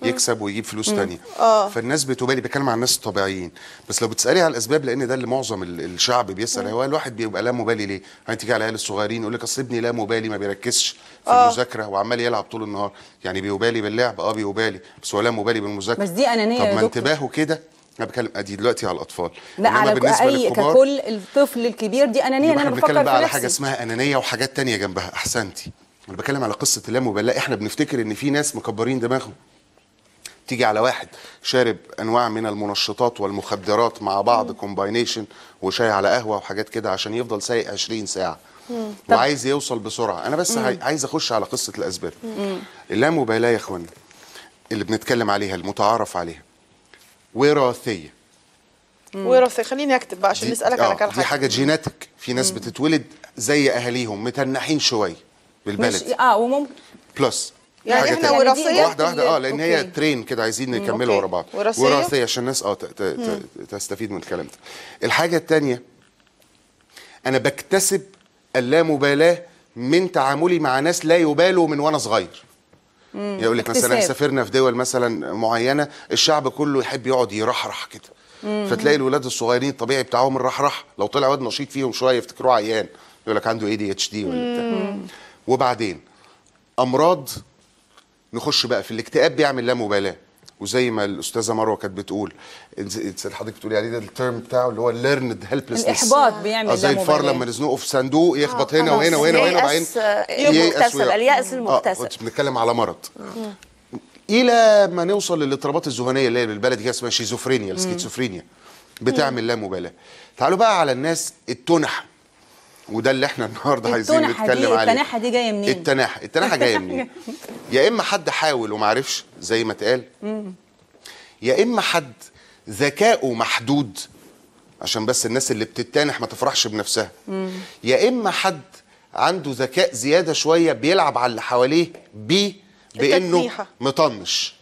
يكسب ويجيب فلوس تانية. آه. فالناس بتبالي، بتكلم عن الناس الطبيعيين. بس لو بتسالي على الاسباب، لان ده اللي معظم ال- الشعب بيسال، هو الواحد بيبقى لا مبالي ليه؟ يعني تيجي على العيال الصغيرين يقول لك اصل ابني لا مبالي، ما بيركزش في آه. المذاكره وعمال يلعب طول النهار. يعني بيبالي باللعب؟ اه بيبالي، بس هو لا مبالي بالمذاكره. بس دي أنانية طب يا ما دكتور. انتباهه كده. انا بتكلم ادي دلوقتي على الاطفال، لا إنما على بالنسبه اي للكبار ككل الطفل الكبير دي انانيه ان يبقى انا احنا بفكر بنتكلم في بقى على نفسي. حاجه اسمها انانيه وحاجات تانية جنبها. احسنتي. انا بتكلم على قصه اللامبالاه. احنا بنفتكر ان في ناس مكبرين دماغهم. تيجي على واحد شارب انواع من المنشطات والمخدرات مع بعض كومباينيشن، وشاي على قهوه وحاجات كده عشان يفضل سايق عشرين ساعه وعايز يوصل بسرعه. انا بس عاي- عايز اخش على قصه الاسباب. اللامبالاه يا اخوانا اللي بنتكلم عليها المتعارف عليها وراثيه. وراثي. خليني اكتب بقى عشان دي- نسالك آه، على كام دي حاجه. حاجه جيناتيك. في ناس بتتولد زي اهاليهم متنحين شويه مش بالبلد اه وممكن بلس. يعني حاجة احنا تانية. وراثيه واحده واحده اه لان هي أوكي. ترين كده عايزين نكملها أوكي. ورا بعض. وراثية؟ وراثيه عشان الناس اه ت- ت- ت- تستفيد من الكلام ده. الحاجه الثانيه، انا بكتسب اللامبالاه من تعاملي مع ناس لا يبالوا من وانا صغير. يقول لك مثلا اكتساب. سافرنا في دول مثلا معينه، الشعب كله يحب يقعد يرحرح كده، فتلاقي الولاد الصغيرين الطبيعي بتاعهم الرحرح. لو طلع واد نشيط فيهم شويه يفتكروه عيان، يقول لك عنده اي دي اتش دي ولا بتاع. وبعدين امراض، نخش بقى في الاكتئاب بيعمل لا مبالاه. وزي ما الاستاذه مروه كانت بتقول، إنت- حضرتك بتقولي عليه ده الترم بتاعه اللي هو ليرند هيلبلسنس. الاحباط بيعمل زي لا الفار مبالاة. لما نزنقه في صندوق يخبط هنا خلاص. وهنا وهنا وهنا وبعدين ييأس، آه، المكتسب، ويقع. اليأس اه المكتسب. كنت بنتكلم على مرض. الى ما نوصل للاضطرابات الذهنيه اللي هي بالبلدي كده اسمها شيزوفرينيا، السكيزوفرينيا، بتعمل لا مبالاه. تعالوا بقى على الناس التنح، وده اللي احنا النهارده عايزين التنحة دي- نتكلم عليه. التناحة دي جاية منين؟ التناحة التناحة جايه منين؟ يا اما حد حاول وما عرفش زي ما اتقال، يا اما حد ذكائه محدود، عشان بس الناس اللي بتتنح ما تفرحش بنفسها، يا اما حد عنده ذكاء زياده شويه بيلعب على اللي حواليه بيه بانه التتنيحة. مطنش.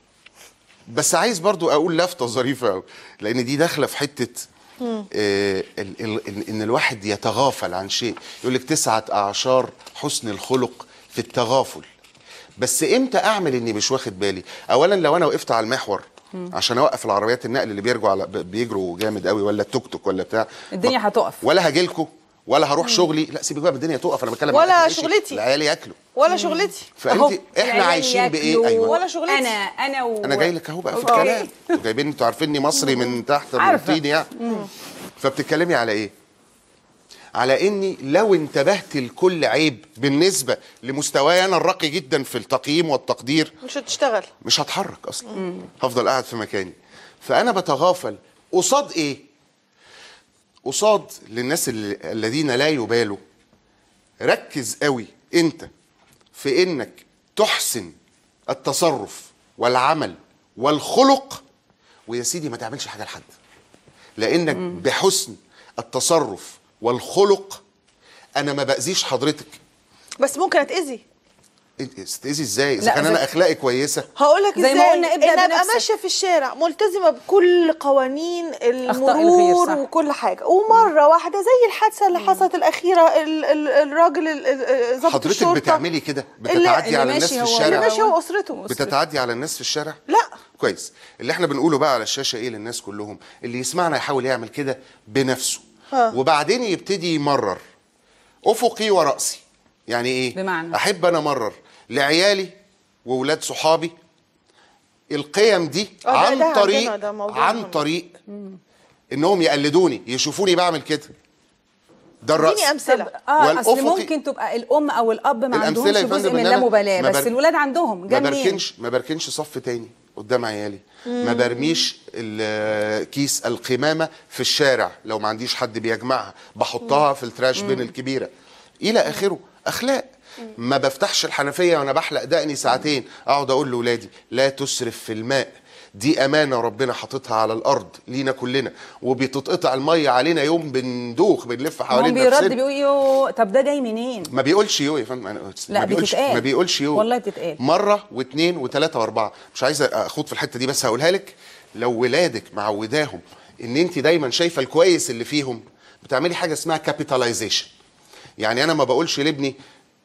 بس عايز برضو اقول لفته ظريفه قوي، لان دي داخله في حته آه ال ال ال ان الواحد يتغافل عن شيء. يقول لك تسعه اعشار حسن الخلق في التغافل. بس امتى اعمل اني مش واخد بالي؟ اولا لو انا وقفت على المحور عشان اوقف العربيات النقل اللي بيرجوا على بيجروا جامد قوي، ولا التوك توك ولا بتاع، الدنيا هتقف. ولا هاجي لكم ولا هروح شغلي. لا سيبك بقى من الدنيا تقف، انا بتكلم ولا عن أكل شغلتي. العيال ياكلوا. ولا شغلتي. أهو، فانت احنا العيال عايشين بايه؟ ياكلوا. ايوه ولا شغلتي. انا انا و... انا جاي لك اهو بقى في أوكي. الكلام. انتوا جايبين، انتوا عارفيني مصري من تحت عارفة. الروتين يعني. فبتتكلمي على ايه؟ على اني لو انتبهت لكل عيب بالنسبه لمستواي انا الراقي جدا في التقييم والتقدير، مش هتشتغل. مش هتحرك اصلا، هفضل قاعد في مكاني. فانا بتغافل قصاد ايه؟ قصاد للناس اللي الذين لا يبالوا. ركز قوي انت في انك تحسن التصرف والعمل والخلق، ويا سيدي ما تعملش حاجه لحد، لانك بحسن التصرف والخلق انا ما باذيش حضرتك. بس ممكن اتاذي. استاذي ازاي اذا لا، كان زي- انا اخلاقي كويسه؟ هقول لك زي ازاي. ما قلنا ابدأ ان ابقى بنفسك. ماشيه في الشارع ملتزمه بكل قوانين الغير، المرور صح. وكل حاجه، ومره واحده زي الحادثه اللي حصلت الاخيره، ال ال الراجل ال- ال- ضابط حضرتك الشرطه بتعملي كده؟ اللي- بتتعدي اللي على الناس ماشي في هو- اللي الشارع؟ ماشي هو واسرته. بتتعدي على الناس في الشارع؟ لا. كويس. اللي احنا بنقوله بقى على الشاشه ايه للناس كلهم؟ اللي يسمعنا يحاول يعمل كده بنفسه، ها. وبعدين يبتدي يمرر افقي وراسي. يعني ايه؟ بمعنى؟ احب انا امرر لعيالي وولاد صحابي القيم دي آه، ده- عن ده طريق عندنا، ده موضوع عن مهم. طريق انهم يقلدوني، يشوفوني بعمل كده. ده الراس. اديني امثله. اه اصل والأفقي- ممكن تبقى الام او الاب ما الأمثلة عندهمش يا فندم جزء إن من أنا اللامبالاه، ما بس بر- الولاد عندهم. ما جاب منين؟ بركنش ما بركنش صف تاني قدام عيالي، ما برميش ال- كيس القمامه في الشارع لو ما عنديش حد بيجمعها، بحطها في التراش بين الكبيره الى اخره. اخلاق. ما بفتحش الحنفيه وانا بحلق دقني ساعتين اقعد اقول لاولادي لا تسرف في الماء، دي امانه ربنا حاططها على الارض لينا كلنا، وبتتقطع الميه علينا يوم بندوخ بنلف هم حوالين بيرد نفسنا. بيقول يو طب ده جاي منين؟ ما بيقولش يو يا فندم. أنا- لا، ما بيقولش بتتقال. ما بيقولش يو والله بتتقال. مره واثنين وثلاثه واربعه. مش عايز اخوض في الحته دي، بس هقولها لك. لو ولادك معوداهم ان انت دايما شايفه الكويس اللي فيهم، بتعملي حاجه اسمها كابيتاليزيشن. يعني انا ما بقولش لابني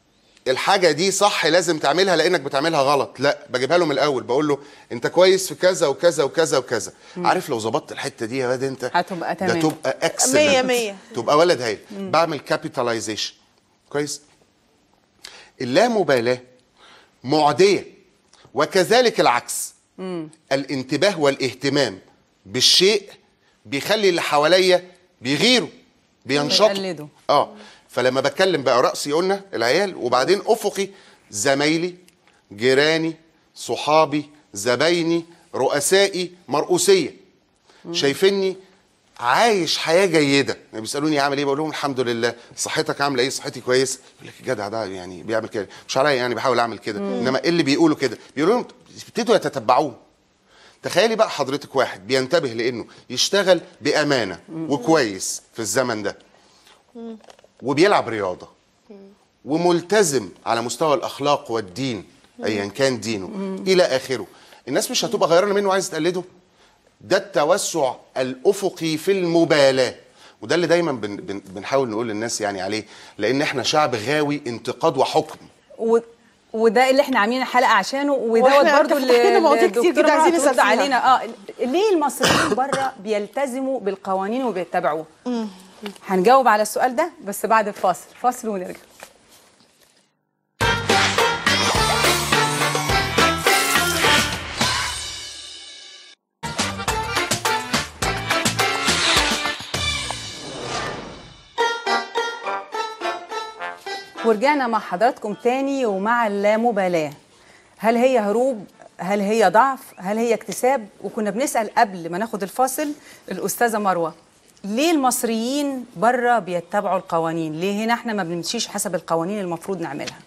الحاجه دي صح لازم تعملها لانك بتعملها غلط، لا بجيبها له من الاول، بقول له انت كويس في كذا وكذا وكذا وكذا. مم. عارف لو ظبطت الحته دي يا واد انت هتبقى تمام، ده تبقى اكسلنت مية مية، تبقى ولد هايل. بعمل كابيتاليزيشن كويس. اللامبالاه معديه، وكذلك العكس. مم. الانتباه والاهتمام بالشيء بيخلي اللي حواليا بيغيروا بينشطوا. اه فلما بتكلم بقى رأسي قلنا العيال، وبعدين افقي زمايلي جيراني صحابي زبايني رؤسائي مرؤوسيه شايفيني عايش حياه جيده. يعني بيسالوني عامل ايه، بقول لهم الحمد لله. صحتك عامله ايه؟ صحتي كويس. يقول لك الجدع ده يعني بيعمل كده، مش عليا يعني بحاول اعمل كده. انما اللي بيقولوا كده بيقولوا لهم ابتدوا يتتبعوه. تخيلي بقى حضرتك واحد بينتبه لانه يشتغل بامانه وكويس في الزمن ده، وبيلعب رياضه، وملتزم على مستوى الاخلاق والدين ايا كان دينه الى اخره. الناس مش هتبقى غيرانه منه وعايزه تقلده. ده التوسع الافقي في المبالاه، وده اللي دايما بن بن بنحاول نقول للناس يعني عليه، لان احنا شعب غاوي انتقاد وحكم. و... وده اللي احنا عاملين الحلقه عشانه، ودوت برضو اللي مواضيع كتير جدا عايزين نسال علينا. اه ليه المصريين بره بيلتزموا بالقوانين وبيتبعوها؟ هنجاوب على السؤال ده بس بعد الفاصل. فاصل ونرجع. ورجعنا مع حضراتكم تاني ومع اللامبالاة. هل هي هروب؟ هل هي ضعف؟ هل هي اكتساب؟ وكنا بنسأل قبل ما ناخد الفاصل الأستاذة مروة، ليه المصريين بره بيتبعوا القوانين؟ ليه هنا احنا ما بنمشيش حسب القوانين المفروض نعملها؟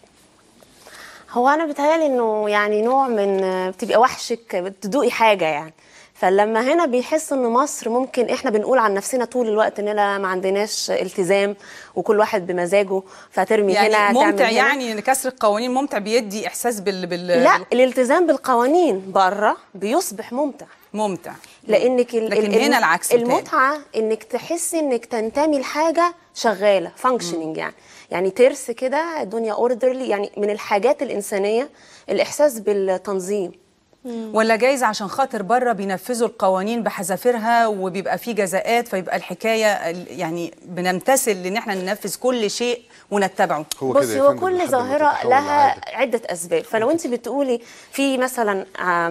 هو أنا بتهيألي إنه يعني نوع من بتبقى وحشك بتدوقي حاجة يعني، فلما هنا بيحس ان مصر ممكن احنا بنقول عن نفسنا طول الوقت اننا ما عندناش التزام وكل واحد بمزاجه فترمي يعني هنا ممتع هنا. يعني ان كسر القوانين ممتع، بيدي احساس بال, بال... لا بال... الالتزام بالقوانين بره بيصبح ممتع ممتع لانك ال... لكن ال... هنا العكس. المتعه بتاعي. انك تحسي انك تنتمي لحاجه شغاله فانكشننج يعني يعني ترس كده الدنيا اوردرلي. يعني من الحاجات الانسانيه الاحساس بالتنظيم. ولا جايز عشان خاطر بره بينفذوا القوانين بحذافيرها وبيبقى في جزاءات، فيبقى الحكايه يعني بنمتثل ان احنا ننفذ كل شيء ونتبعه. بص هو كل ظاهره لها عده اسباب، فلو انت بتقولي في مثلا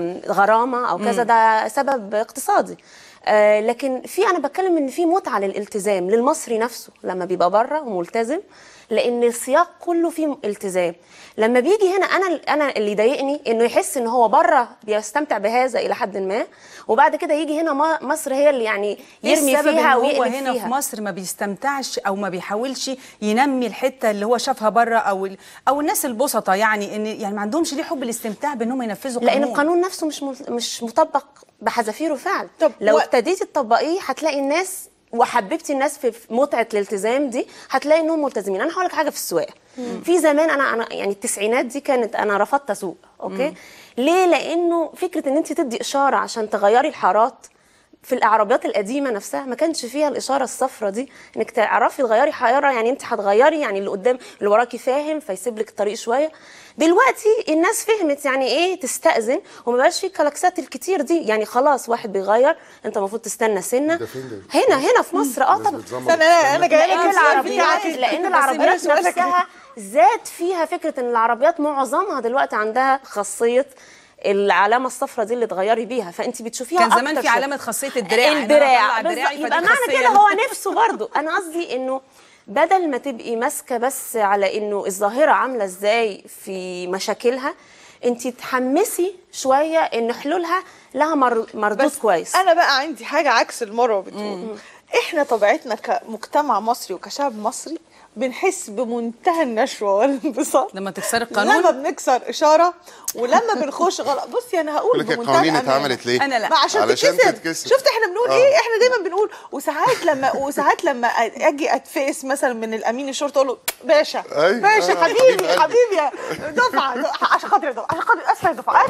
غرامه او كذا ده سبب اقتصادي، آه لكن في انا بتكلم ان في متعه للالتزام للمصري نفسه لما بيبقى بره وملتزم، لان السياق كله فيه التزام. لما بيجي هنا انا انا اللي يضايقني انه يحس ان هو بره بيستمتع بهذا الى حد ما، وبعد كده يجي هنا مصر هي اللي يعني يرمي فيها ويقلب فيها. هنا في مصر ما بيستمتعش او ما بيحاولش ينمي الحته اللي هو شافها بره، او او الناس البسطه يعني ان يعني ما عندهمش ليه حب الاستمتاع بانهم ينفذوا قانون، لان القانون نفسه مش مش مطبق بحذافيره فعلا. لو و... ابتديتي تطبقيه هتلاقي الناس وحببتي الناس في متعه الالتزام دي هتلاقي انهم ملتزمين. انا هقول لك حاجه في السواقه. في زمان انا انا يعني التسعينات دي كانت انا رفضت اسوق، اوكي؟ مم. ليه؟ لانه فكره ان انت تدي اشاره عشان تغيري الحارات في العربيات القديمه نفسها ما كانش فيها الاشاره الصفراء دي انك تعرفي تغيري حاره. يعني انت هتغيري يعني اللي قدام اللي وراكي فاهم فيسيب لك الطريق شويه. دلوقتي الناس فهمت يعني ايه تستأذن وما بقاش في الكلاكسات الكتير دي. يعني خلاص واحد بيغير انت المفروض تستنى سنه. هنا هنا في مصر اه طبعا. انا انا جايه لك العربيات لان العربيات نفسها زاد فيها فكره ان العربيات معظمها دلوقتي عندها خاصيه العلامه الصفراء دي اللي تغيري بيها، فانت بتشوفيها كان زمان في علامه خاصيه الدراع. الدراع يبقى معنى كده هو نفسه برضو. انا قصدي انه بدل ما تبقي ماسكه بس على انه الظاهره عامله ازاي في مشاكلها، انت تحمسي شويه ان حلولها لها مردود كويس. انا بقى عندي حاجه عكس المره بتقول. احنا طبيعتنا كمجتمع مصري وكشعب مصري بنحس بمنتهى النشوه والانبساط لما تكسر القانون، لما بنكسر اشاره ولما بنخش غلط. بصي انا هقول بمنتهى القوانين اتعملت ليه؟ انا لا عشان, عشان تتكسر. تتكسر. شفت احنا بنقول آه. ايه؟ احنا دايما بنقول. وساعات لما وساعات لما اجي اتفقس مثلا من الامين الشرطه اقول له باشا باشا آه. حبيبي حبيبي, حبيبي يا دفعه عشان خاطر دفعه عشان خاطر اسفه دفعه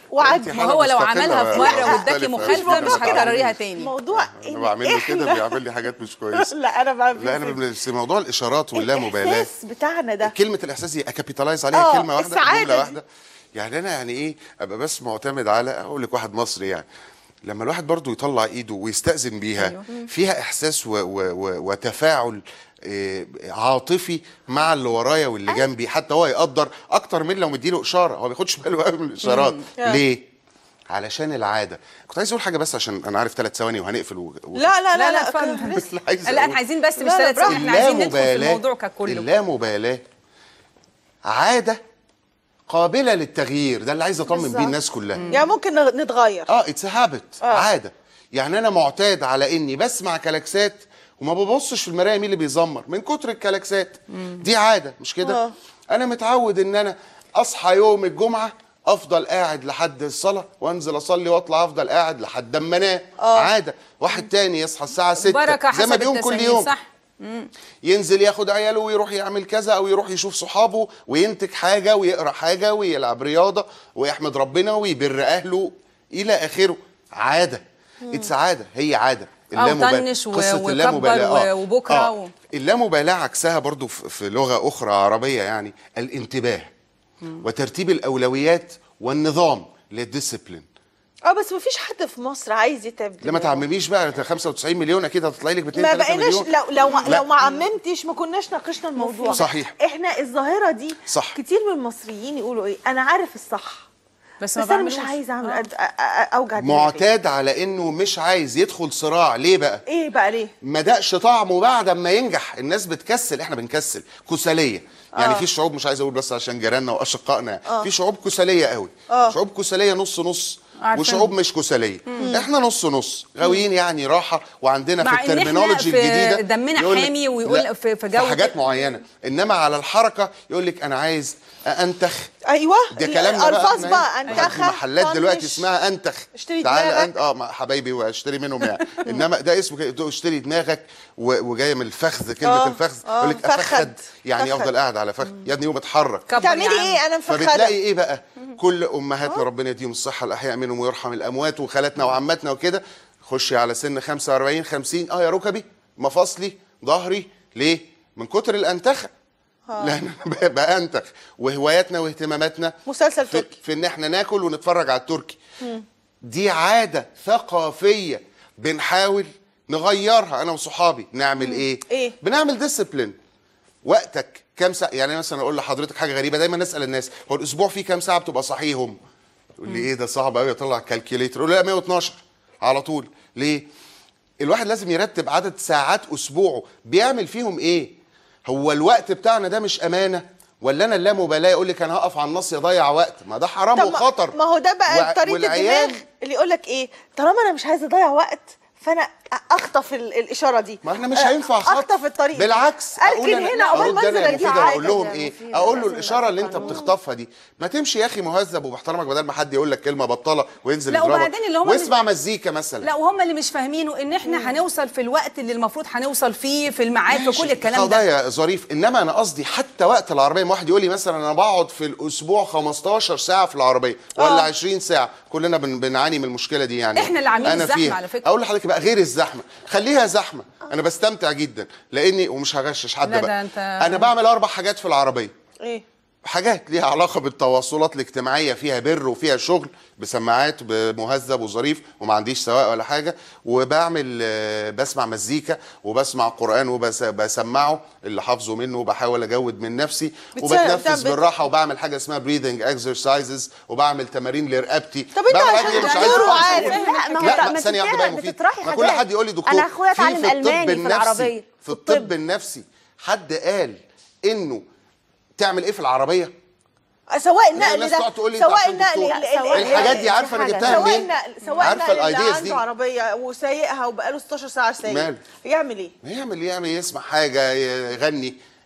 وعدي. ما هو لو عملها في مره واداكي مخالفه مش هتكرريها تاني. الموضوع انا بعمل له كده بيعمل لي حاجات مش كويسه. لا انا بعمل لا انا بس موضوع الاشارات واللامبالاه الاحساس بتاعنا ده، كلمه الاحساس دي اكابيتالايز عليها كلمه واحده السعادة جمله دي. واحده. يعني انا يعني ايه ابقى بس معتمد على، اقول لك واحد مصري يعني لما الواحد برضو يطلع ايده ويستأذن بيها أيوه. فيها احساس و و و وتفاعل إيه عاطفي مع اللي ورايا واللي جنبي، حتى هو يقدر اكتر من لو مديله اشاره، هو ما بياخدش باله قوي من الاشارات. ليه؟ علشان العاده. كنت عايز اقول حاجه بس عشان انا عارف ثلاث ثواني وهنقفل و... لا لا لا لا لا لا احنا عايزين بس مش ثلاث ثواني، احنا عايزين ندخل في الموضوع ككله. اللامبالاه عاده قابله للتغيير، ده اللي عايز اطمن بيه الناس كلها. يعني ممكن نتغير. اه اتس هابت، عاده. يعني انا معتاد على اني بسمع كلاكسات وما ببصش في المرايه مين اللي بيزمر من كتر الكلاكسات. دي عاده مش كده؟ آه. انا متعود ان انا اصحى يوم الجمعه افضل قاعد لحد الصلاه وانزل اصلي واطلع افضل قاعد لحد اما انام. عاده. واحد تاني يصحى الساعه ستة زي ما بيقوم كل يوم، صح. ينزل ياخد عياله ويروح يعمل كذا او يروح يشوف صحابه وينتج حاجه ويقرا حاجه ويلعب رياضه ويحمد ربنا ويبر اهله الى اخره. عاده. اتس عاده، هي عاده. اللامبالاه قصه اللامبالاه وبكره آه. و... اللامبالاه عكسها برضو في لغه اخرى عربيه يعني الانتباه مم. وترتيب الاولويات والنظام للديسيبلين. اه بس مفيش حد في مصر عايز يتعب. لما تعمميش بقى خمسة وتسعين مليون اكيد هتطلعي لك ب اتنين تلاتة مليون. ما بقيناش لو لو لا. لو ما عممتش ما كناش ناقشنا الموضوع. صحيح. احنا الظاهره دي صح. كتير من المصريين يقولوا ايه انا عارف الصح بس, بس انا مش عايز اعمل آه. اوجع دماغي. معتاد على انه مش عايز يدخل صراع. ليه بقى؟ ايه بقى ليه؟ ما دقش طعمه بعد اما ينجح. الناس بتكسل، احنا بنكسل. كسليه. يعني آه. في شعوب، مش عايز اقول بس عشان جيراننا واشقائنا، آه. في شعوب كسليه قوي. آه. شعوب كسليه نص نص عارفين. وشعوب مش كسليه. مم. احنا نص نص غاويين يعني راحه، وعندنا في الترمينولوجي الجديده دمنا حامي ويقول في في جو حاجات معينه، انما على الحركه يقول لك انا عايز انتخ. ايوه ده كلامنا الفاظ بقى انتخ. محلات دلوقتي اسمها انتخ. اشتري تعالى انت اه حبايبي واشتري منهم يعني. انما ده اسمه اشتري دماغك، وجايه من الفخذ. كلمه الفخذ يقول لك افخد، يعني افضل قاعد على فخذ يا ابني وبتحرك. بتعملي ايه؟ انا مفخده. فبتلاقي ايه بقى؟ كل امهاتنا ربنا يديهم الصحه الاحياء منهم ويرحم الاموات وخالاتنا وعماتنا وكده، خشي على سن خمسة وأربعين خمسين اه يا ركبي مفاصلي ظهري. ليه؟ من كتر الانتخه. لان بانتخ. وهواياتنا واهتماماتنا مسلسل في, تركي في ان احنا ناكل ونتفرج على التركي. مم. دي عاده ثقافيه بنحاول نغيرها انا وصحابي. نعمل مم. ايه؟ ايه؟ بنعمل ديسيبلين. وقتك كام ساعه؟ يعني مثلا اقول لحضرتك حاجه غريبه، دايما نسال الناس هو الاسبوع فيه كام ساعه بتبقى صحيهم؟ يقول لي ايه ده صعب قوي اطلع الكالكوليتر. اقول له لا مية واتناشر على طول. ليه؟ الواحد لازم يرتب عدد ساعات اسبوعه بيعمل فيهم ايه. هو الوقت بتاعنا ده مش امانه ولا انا اللامبالاه يقول لك انا هقف على النص يضيع وقت؟ ما ده حرام وخطر. ما هو ده بقى طريقه الدماغ اللي يقول لك ايه طالما انا مش عايز اضيع وقت فانا اخطف الاشاره دي. ما احنا مش هينفع خطف. اخطف الطريق. بالعكس اقول هنا اول ما انزل كده اقول لهم ايه؟ اقول له الاشاره اللي انت بتخطفها دي ما تمشي يا اخي مهذب وباحترامك، بدل ما حد يقول لك كلمه بطاله وينزل يضربك واسمع مزيكا مثلا. لا وهم اللي مش فاهمينه ان احنا هنوصل في الوقت اللي المفروض هنوصل فيه في الميعاد في كل الكلام ده. قضايا ظريف. انما انا قصدي حتى وقت العربيه. واحد يقول لي مثلا انا بقعد في الاسبوع خمستاشر ساعه في العربيه ولا عشرين ساعه. كلنا بنعاني من المشكله دي يعني. احنا اللي عاملين الزحمه على فكره. اقول لحضرتك بقى غير الزحمه، خليها زحمه. انا بستمتع جدا لاني ومش هغشش حد بقى. انت... انا بعمل اربع حاجات في العربيه. ايه؟ حاجات ليها علاقه بالتواصلات الاجتماعيه، فيها بر وفيها شغل بسماعات بمهذب وظريف وما عنديش سواق ولا حاجه، وبعمل بسمع مزيكا وبسمع قران وبسمعه اللي حافظه منه وبحاول اجود من نفسي وبتنفس بالراحه وبعمل حاجه اسمها بريذنج اكسرسايزز وبعمل تمارين لرقبتي. طب انت عشان دكتور عارف. لا ما ثانيه واحده بقى مفيد. ما كل حد يقول لي دكتور. انا اخويا اتعلم الماني في العربيه. في الطب النفسي حد قال انه تعمل ايه في العربيه؟ سواق النقل ده سواق النقل الحاجات دي عارفه انا جبتها منين؟ سواق النقل اللي عنده عربيه وسايقها وبقاله ستاشر ساعه سايق يعمل ايه؟ يعمل يعمل يسمع حاجه يغني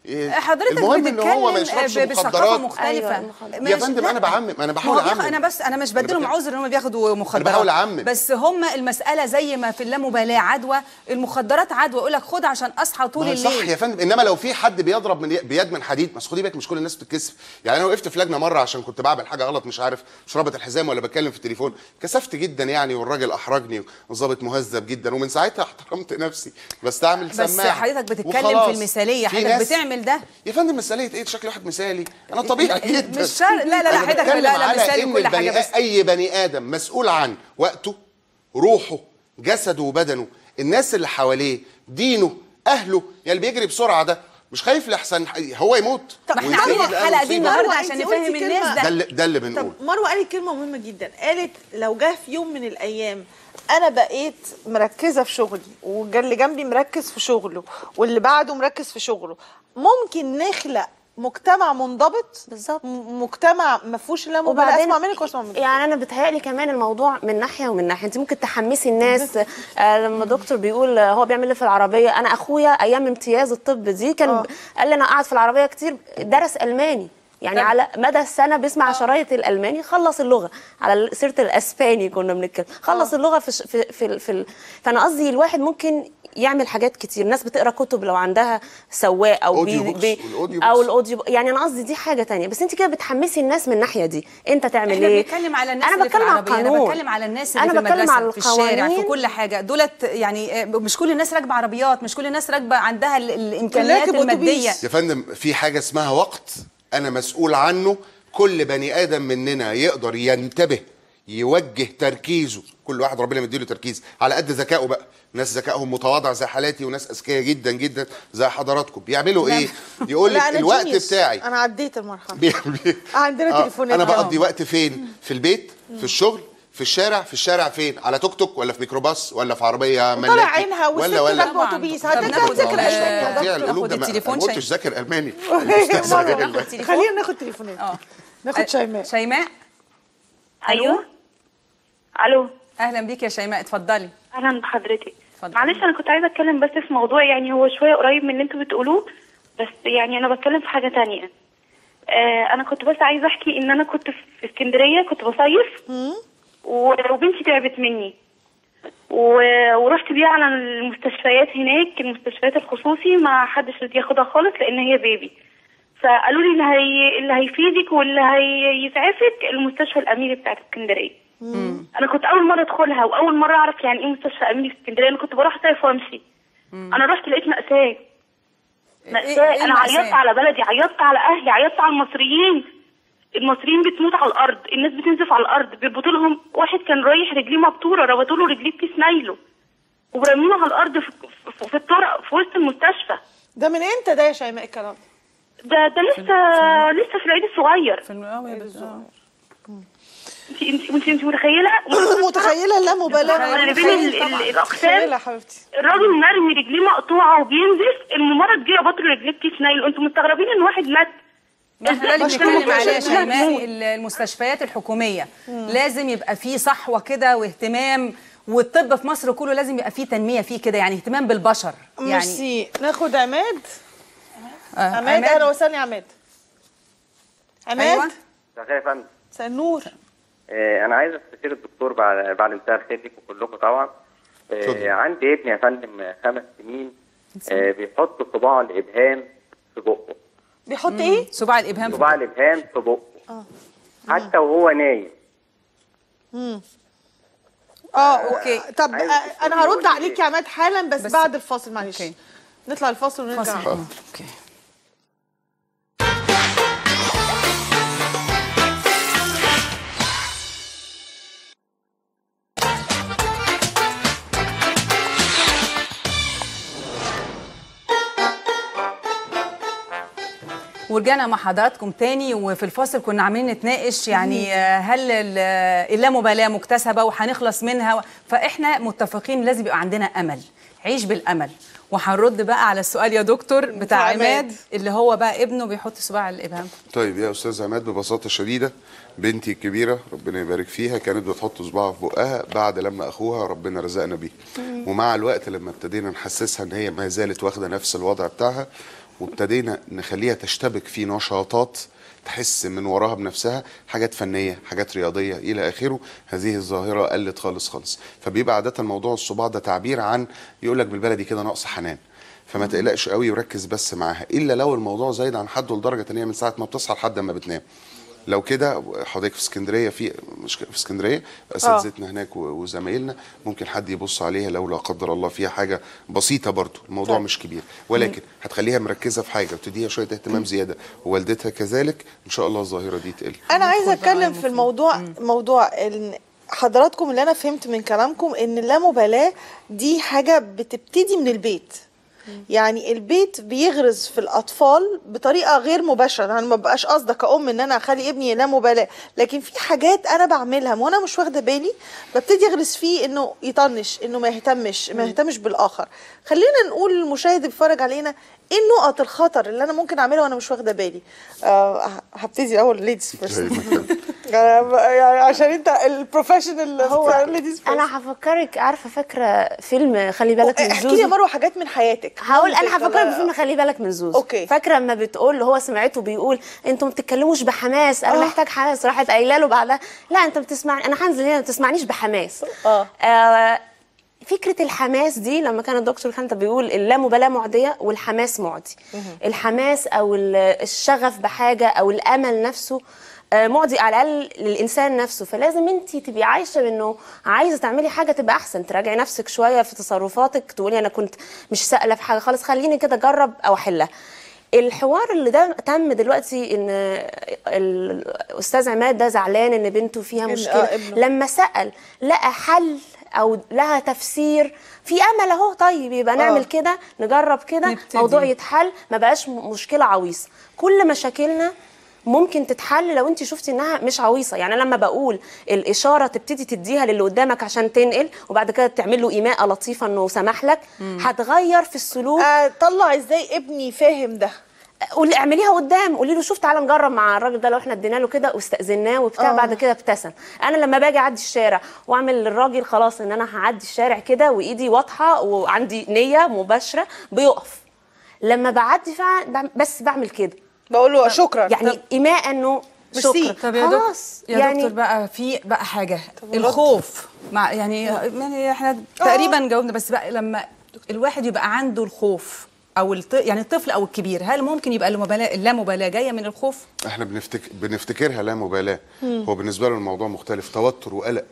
حضرتك المهم ان هو ما بتتكلم يشربش ب- بثقافه مخدرات. مختلفه. أيوة، ماشي. يا فندم لا. انا بعمم، انا ما بحاول هو بياخد- اعمم. انا بس انا مش بديلهم بحاول- عذر ان هم بياخدوا مخدرات، بحاول أعمم. بس هم المساله زي ما في اللامبالاه عدوى، المخدرات عدوى، يقول لك خد عشان اصحى طول ما هي صح الليل. يا فندم، انما لو في حد بيضرب من بيد من حديد، بس خدي بالك مش كل الناس بتتكسف. يعني انا وقفت في لجنه مره عشان كنت بعمل حاجه غلط، مش عارف مش رابط الحزام ولا بتكلم في التليفون، كسفت جدا يعني، والراجل احرجني، والظابط مهذب جدا، ومن ساعتها احترمت نفسي بستعمل بس سماعه. حضرتك بتتكلم وخلاص. في المثاليه، في حضرتك ناس- بتعمل ده. يا فندم مثاليه ايه؟ شكلي واحد مثالي، انا طبيعي جدا. مش شرط، لا لا لا أنا حضرتك بتكلم لا لا على مثالي إن كل البني حاجه، بس اي بني ادم مسؤول عن وقته، روحه، جسده وبدنه، الناس اللي حواليه، دينه، اهله. يعني اللي بيجري بسرعه ده مش خايف لحسن هو يموت. طب ما احنا ويتقلب عاملين لأي الحلقه دي مصيبة. النهارده مروة، عشان أنت قلتي نفهم الناس كلمة- ده. ده اللي ده اللي بنقول. طب مروه قالت كلمه مهمه جدا، قالت لو جه في يوم من الايام انا بقيت مركزه في شغلي، واللي جنبي مركز في شغله، واللي بعده مركز في شغله، ممكن نخلق مجتمع منضبط، بالظبط. م- مجتمع ما فيهوش لا مبالاه. اسمع منك واسمع منك. يعني انا بتهيألي كمان الموضوع من ناحيه ومن ناحيه، انت ممكن تحمسي الناس. آه لما دكتور بيقول آه، هو بيعمل ايه في العربيه، انا اخويا ايام امتياز الطب دي كان آه. قال لي انا قاعد في العربيه كتير، درس الماني، يعني طب. على مدى السنه بيسمع شرايط الالماني، خلص اللغه. على سيره الاسباني كنا بنتكلم، خلص اللغه في في في, في ال... فانا قصدي الواحد ممكن يعمل حاجات كتير. الناس بتقرا كتب لو عندها سواق او أوديو بي بوكس، بي والأوديو او بوكس. الاوديو، يعني انا قصدي دي حاجه تانية. بس انت كده بتحمسي الناس من الناحيه دي، انت تعمل احنا ايه؟ بنتكلم على الناس انا اللي في بتكلم على العربيه، انا القانون. بتكلم على الناس اللي أنا في بتكلم المدرسه، على في الشارع، في القوانين. كل حاجه دولت. يعني آه، مش كل الناس راكبه عربيات، مش كل الناس راكبه عندها ال- الامكانيات راكب الماديه. أتوبيس. يا فندم في حاجه اسمها وقت انا مسؤول عنه، كل بني ادم مننا يقدر ينتبه، يوجه تركيزه، كل واحد ربنا مديله تركيز على قد ذكائه بقى. ناس ذكائهم متواضع زي حالاتي، وناس اذكياء جدا جدا زي حضراتكم. بيعملوا ايه؟ يقول لا، لك أنا الوقت genius. بتاعي انا عديت المرحله. بي- بي- عندنا آه، تليفونات. انا آه. بقضي وقت فين؟ في البيت، في الشغل، في الشارع. في الشارع فين؟ على توك توك، ولا في ميكروباص، ولا في عربيه ملاكي، طلع عينها والست ولا ولا راكبه اتوبيس. طب هترجع ناخد تذاكر ال- اسباني. تضيع ناخد القلوب. ده ما- التليفون ما كنتش شيء. ذاكر الماني. الأستاذ ذاكر مرة. الماني. خلينا ناخد تليفونات. اه ناخد شيماء. شيماء، ايوه. الو. اهلا بيك يا شيماء، اتفضلي. اهلا بحضرتك. اتفضل. معلش انا كنت عايزه اتكلم بس في موضوع يعني هو شويه قريب من اللي انتوا بتقولوه، بس يعني انا بتكلم في حاجه تانية. آه انا كنت بس عايزه احكي ان انا كنت في اسكندريه، كنت بصيف و- وبنتي تعبت مني و- ورحت بيها على المستشفيات هناك، المستشفيات الخصوصي ما حدش رضي ياخدها خالص لان هي بيبي. فقالوا لي اللي هي اللي هيفيدك واللي هيسعفك المستشفى الاميري بتاعت اسكندريه. انا كنت اول مره ادخلها واول مره اعرف يعني ايه مستشفى اميري في اسكندريه. انا كنت بروح صيف وامشي. انا رحت لقيت مأساة مأساة. إيه انا المأساة؟ عيطت على بلدي، عيطت على اهلي، عيطت على المصريين. المصريين بتموت على الارض، الناس بتنزف على الارض، بيربطوا لهم. واحد كان رايح رجليه مبتوره، ربطوا له رجليه بكيس نايلو ورمينه على الارض في, في, في الطرق في وسط المستشفى. ده من امتى ده يا شيماء الكلام؟ ده ده لسه لسه في العيد الصغير. في الم- آه، بس- آه. انت انت انت انت متخيله؟ متخيله لا مبالاه. اللي بين ال- ال- الاقسام. متخيله يا حبيبتي. الراجل مرمي رجليه مقطوعه وبينزف، الممرض جه ربط له رجليه بكيس نايلو. انتوا مستغربين ان واحد مات؟ ما احنا لازم مش نتكلم كده عليه يا مش شيماء. ال- المستشفيات الحكوميه لازم يبقى فيه صحوه كده واهتمام، والطب في مصر كله لازم يبقى فيه تنميه فيه كده، يعني اهتمام بالبشر يعني. ميرسي. ناخد عماد. آه، عماد، اهلا وسهلا يا عماد. عماد. أيوة. مساء يا فندم. مساء النور. آه، انا عايز استشير الدكتور بعد بعد انتهاء خدمتك وكلكم طبعا. اتفضل. آه، عندي ابني يا فندم آه، خمس سنين، آه، بيحط صباع الابهام في بقه. بيحط ايه؟ صباع الابهام في صباع البق. الابهام في بقه حتى وهو نايم. اه أوكي. طب عايز آه، انا هرد عليك يا عماد حالا، بس, بس- بعد الفاصل معلش. أوكي. نطلع الفاصل ونرجع. فاصل. آه، اوكي. ورجعنا مع حضراتكم تاني، وفي الفاصل كنا عاملين نتناقش يعني آه، هل ال- آه، اللامبالاه مكتسبه وهنخلص منها؟ فاحنا متفقين لازم يبقى عندنا امل، عيش بالامل. وهنرد بقى على السؤال يا دكتور بتاع بتاع عماد. عماد اللي هو بقى ابنه بيحط صباع الابهام. طيب يا استاذ عماد، ببساطه شديده بنتي الكبيره ربنا يبارك فيها كانت بتحط صباعها في بقها بعد لما اخوها ربنا رزقنا بيه. ومع الوقت لما ابتدينا نحسسها ان هي ما زالت واخده نفس الوضع بتاعها، وابتدينا نخليها تشتبك في نشاطات تحس من وراها بنفسها، حاجات فنيه، حاجات رياضيه الى اخره، هذه الظاهره قلت خالص خالص. فبيبقى عاده موضوع الصباع ده تعبير عن، يقول لك بالبلدي كده، نقص حنان. فما تقلقش قوي وركز بس معاها، الا لو الموضوع زايد عن حده لدرجه ان هي من ساعه ما بتصحى لحد ما بتنام. لو كده حضرتك في اسكندريه، في مش في اسكندريه اساتذتنا هناك وزمايلنا، ممكن حد يبص عليها لو لا قدر الله فيها حاجه بسيطه، برضو الموضوع طيب. مش كبير، ولكن هتخليها مركزه في حاجه وتديها شويه اهتمام زياده، ووالدتها كذلك، ان شاء الله الظاهره دي تقل. انا عايزه اتكلم في الموضوع، موضوع حضراتكم اللي انا فهمت من كلامكم ان اللامبالاه دي حاجه بتبتدي من البيت. يعني البيت بيغرز في الاطفال بطريقه غير مباشره، انا ما بقاش قصدي كأم ان انا اخلي ابني لا مبالاه، لكن في حاجات انا بعملها وانا مش واخده بالي ببتدي اغرز فيه انه يطنش، انه ما يهتمش ما يهتمش بالاخر. خلينا نقول للمشاهد اللي بيتفرج علينا ايه نقط الخطر اللي انا ممكن اعملها وانا مش واخده بالي. أه هبتدي الاول ليديز فيرست يعني عشان انت البروفيشنال. هو انا هفكرك، عارفه فاكره فيلم خلي بالك من زوزو؟ احكي لي يا مروه حاجات من حياتك. هقول انا هفكرك بفيلم خلي بالك من زوزو. اوكي. فاكره لما بتقول له، هو سمعته بيقول انتوا ما بتتكلموش بحماس، انا آه. محتاج حماس، راحت قايله له بعدها لا انت بتسمعني، انا هنزل هنا ما تسمعنيش بحماس. اه, آه فكره الحماس دي لما كان الدكتور خانته بيقول اللامبالاه معديه والحماس معدي. الحماس او الشغف بحاجه او الامل نفسه معدي على الاقل للانسان نفسه، فلازم انت تبقي عايشه بانه عايزه تعملي حاجه تبقى احسن، تراجعي نفسك شويه في تصرفاتك، تقولي انا كنت مش سائله في حاجه خالص، خليني كده اجرب او احلها. الحوار اللي ده تم دلوقتي ان الاستاذ عماد ده زعلان ان بنته فيها مشكله، لما سال لقى حل او لها تفسير، في امل اهو، طيب يبقى نعمل كده، نجرب كده، موضوع يتحل، ما بقاش مشكله عويصه. كل مشاكلنا ممكن تتحل لو انت شفتي انها مش عويصه. يعني لما بقول الاشاره تبتدي تديها للي قدامك عشان تنقل، وبعد كده تعمل له ايماءه لطيفه انه سمح لك، هتغير في السلوك. طلع ازاي ابني فاهم ده؟ قولي اعمليها قدام، قولي له شوف تعالى نجرب مع الراجل ده، لو احنا ادينا له كده واستاذناه وبتاع، أوه. بعد كده ابتسم. انا لما باجي اعدي الشارع واعمل للراجل خلاص ان انا هعدي الشارع كده وايدي واضحه وعندي نيه مباشره، بيقف. لما بعدي فعلا بس بعمل كده، بقول له شكرا، يعني ايماء انه شكرا. طب يا دكتور يا يعني دكتور بقى في بقى حاجه الخوف مع يعني يعني احنا تقريبا جاوبنا، بس بقى لما الواحد يبقى عنده الخوف او الط... يعني الطفل او الكبير، هل ممكن يبقى اللامبالاه اللامبالاه جايه من الخوف؟ احنا بنفتك... بنفتكرها لا مبالاه، هو بالنسبه له الموضوع مختلف، توتر وقلق،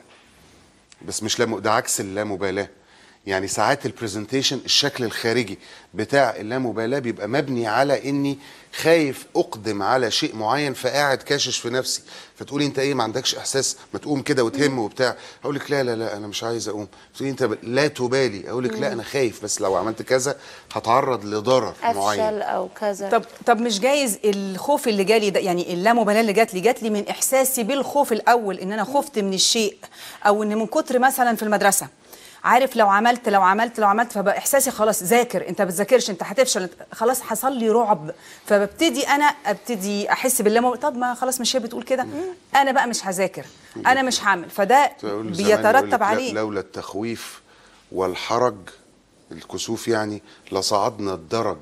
بس مش لام... ده عكس اللامبالاه. يعني ساعات البرزنتيشن الشكل الخارجي بتاع اللامبالاه بيبقى مبني على اني خايف اقدم على شيء معين، فقاعد كاشش في نفسي، فتقولي انت ايه ما عندكش احساس، ما تقوم كده وتهم وبتاع، اقول لك لا لا لا انا مش عايز اقوم، تقولي انت لا تبالي، اقول لك لا انا خايف، بس لو عملت كذا هتعرض لضرر معين، افشل او كذا. طب طب مش جايز الخوف اللي جالي ده، يعني اللامبالاه اللي جات لي جات لي من احساسي بالخوف الاول، ان انا خفت من الشيء، او ان من كتر مثلا في المدرسه عارف لو عملت لو عملت لو عملت فبقى احساسي خلاص ذاكر، انت بتذاكرش، انت هتفشل، خلاص حصل لي رعب، فببتدي انا ابتدي احس باللامبالاه، طب ما خلاص مش هي بتقول كده، انا بقى مش هذاكر، انا مش هعمل، فده بيترتب عليه لولا التخويف والحرج الكسوف يعني لصعدنا الدرج.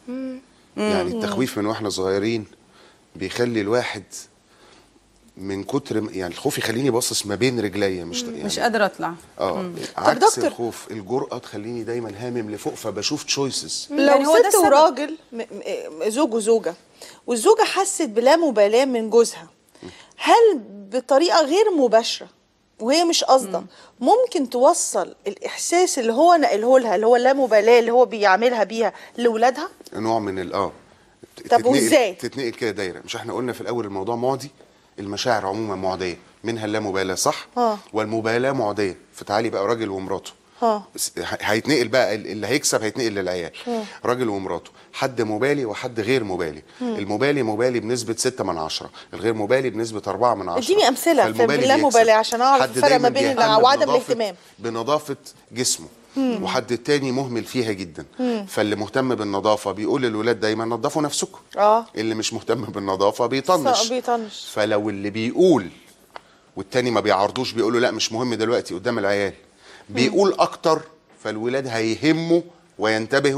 يعني التخويف من واحنا صغيرين بيخلي الواحد من كتر يعني الخوف يخليني باصص ما بين رجليا، مش يعني مش قادره اطلع. اه عكس الخوف الجرأه تخليني دايما هامم لفوق، فبشوف تشويسز. لو يعني هو ست وراجل زوج وزوجه، والزوجه حست بلا مبالاه من جوزها، هل بطريقه غير مباشره وهي مش قاصده ممكن توصل الاحساس اللي هو نقله لها، اللي هو اللامبالاه اللي هو بيعملها بيها لاولادها؟ نوع من ال اه طب وازاي تتنقل كده دايره؟ مش احنا قلنا في الاول الموضوع معدي، المشاعر عموما معديه، منها اللامبالاه صح؟ اه والمبالاه معديه، فتعالي بقى راجل ومراته، اه هيتنقل بقى اللي هيكسب هيتنقل للعيال، اه راجل ومراته، حد مبالي وحد غير مبالي، مم. المبالي مبالي بنسبه ستة من عشرة، الغير مبالي بنسبه أربعة من عشرة. اديني امثله في اللامبالاه عشان اعرف الفرق ما بين وعدم الاهتمام. بنظافه جسمه، مم. وحد تاني مهمل فيها جدا، مم. فاللي مهتم بالنظافه بيقول للولاد دايما نظفوا نفسكم، اه اللي مش مهتم بالنظافه بيطنش بيطنش. فلو اللي بيقول والتاني ما بيعرضوش، بيقول له لا مش مهم دلوقتي قدام العيال، بيقول اكتر، فالولاد هيهموا وينتبهوا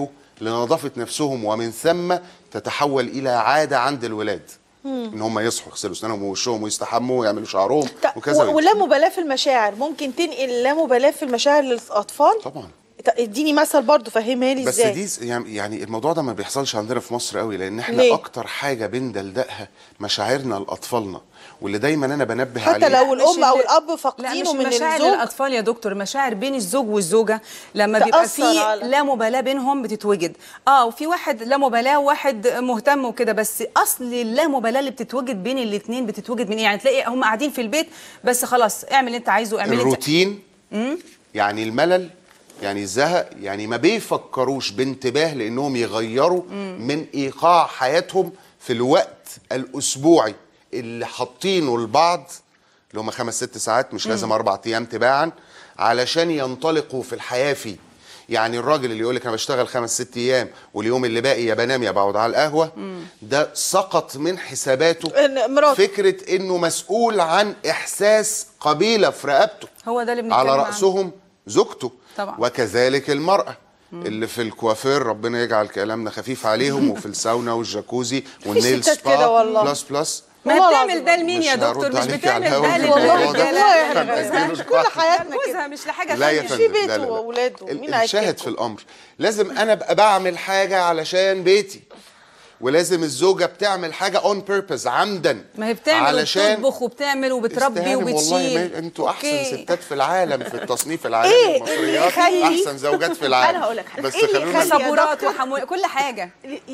لنظافه نفسهم، ومن ثم تتحول الى عاده عند الولاد ان هم يصحوا يغسلوا اسنانهم ووشهم ويستحموا ويعملوا شعرهم وكذا. ولا مبالاه في المشاعر، ممكن تنقل لا مبالاه في المشاعر للاطفال؟ طبعا. اديني مثل برضو، فهمها لي ازاي. بس دي يعني الموضوع ده ما بيحصلش عندنا في مصر قوي، لان احنا ليه؟ اكتر حاجه بندلدقها مشاعرنا لاطفالنا، واللي دايما انا بنبه حتى عليه. حتى لو الام او الاب لا فاقدينه مش من مشاعر الزوج. الاطفال يا دكتور، مشاعر بين الزوج والزوجه لما بيبقى في على... لا مبالاه بينهم بتتوجد. اه وفي واحد لا مبالاه وواحد مهتم وكده، بس اصل اللا مبالاه اللي بتتوجد بين الاثنين بتتوجد من ايه؟ يعني تلاقي هم قاعدين في البيت بس خلاص اعمل اللي انت عايزه، اعمل الروتين انت... يعني الملل، يعني الزهق، يعني ما بيفكروش بانتباه لانهم يغيروا مم. من ايقاع حياتهم في الوقت الاسبوعي اللي حاطينه لبعض، اللي هم خمس ست ساعات، مش لازم اربع ايام تباعا علشان ينطلقوا في الحياه فيه. يعني الراجل اللي يقول لك انا بشتغل خمس ست ايام واليوم اللي باقي يا بنام يا بقعد على القهوه، مم. ده سقط من حساباته مرات. فكره انه مسؤول عن احساس قبيله في رقبته، هو ده اللي بنتكلم على راسهم زوجته طبعا. وكذلك المرأة مم. اللي في الكوافير، ربنا يجعل كلامنا خفيف عليهم، وفي الساونا والجاكوزي والنيل سبا بلس بلس. ما بتعمل ده لمين يا دكتور؟ مش بتعمل ده للرجاله، مش كل حياتنا كده، مش لحاجه ثانيه. مش في بيته واولاده، مين الشاهد في الامر لازم انا ابقى بعمل حاجه علشان بيتي، ولازم الزوجه بتعمل حاجه اون بيربز عمدا، ما هي بتعمل علشان وبتطبخ وبتعمل وبتربي وبتشيل. والله انتوا احسن ستات في العالم في التصنيف العالمي. إيه المصريات احسن زوجات في العالم. انا هقول لك بس إيه خلونا صبورات وحمول كل حاجه.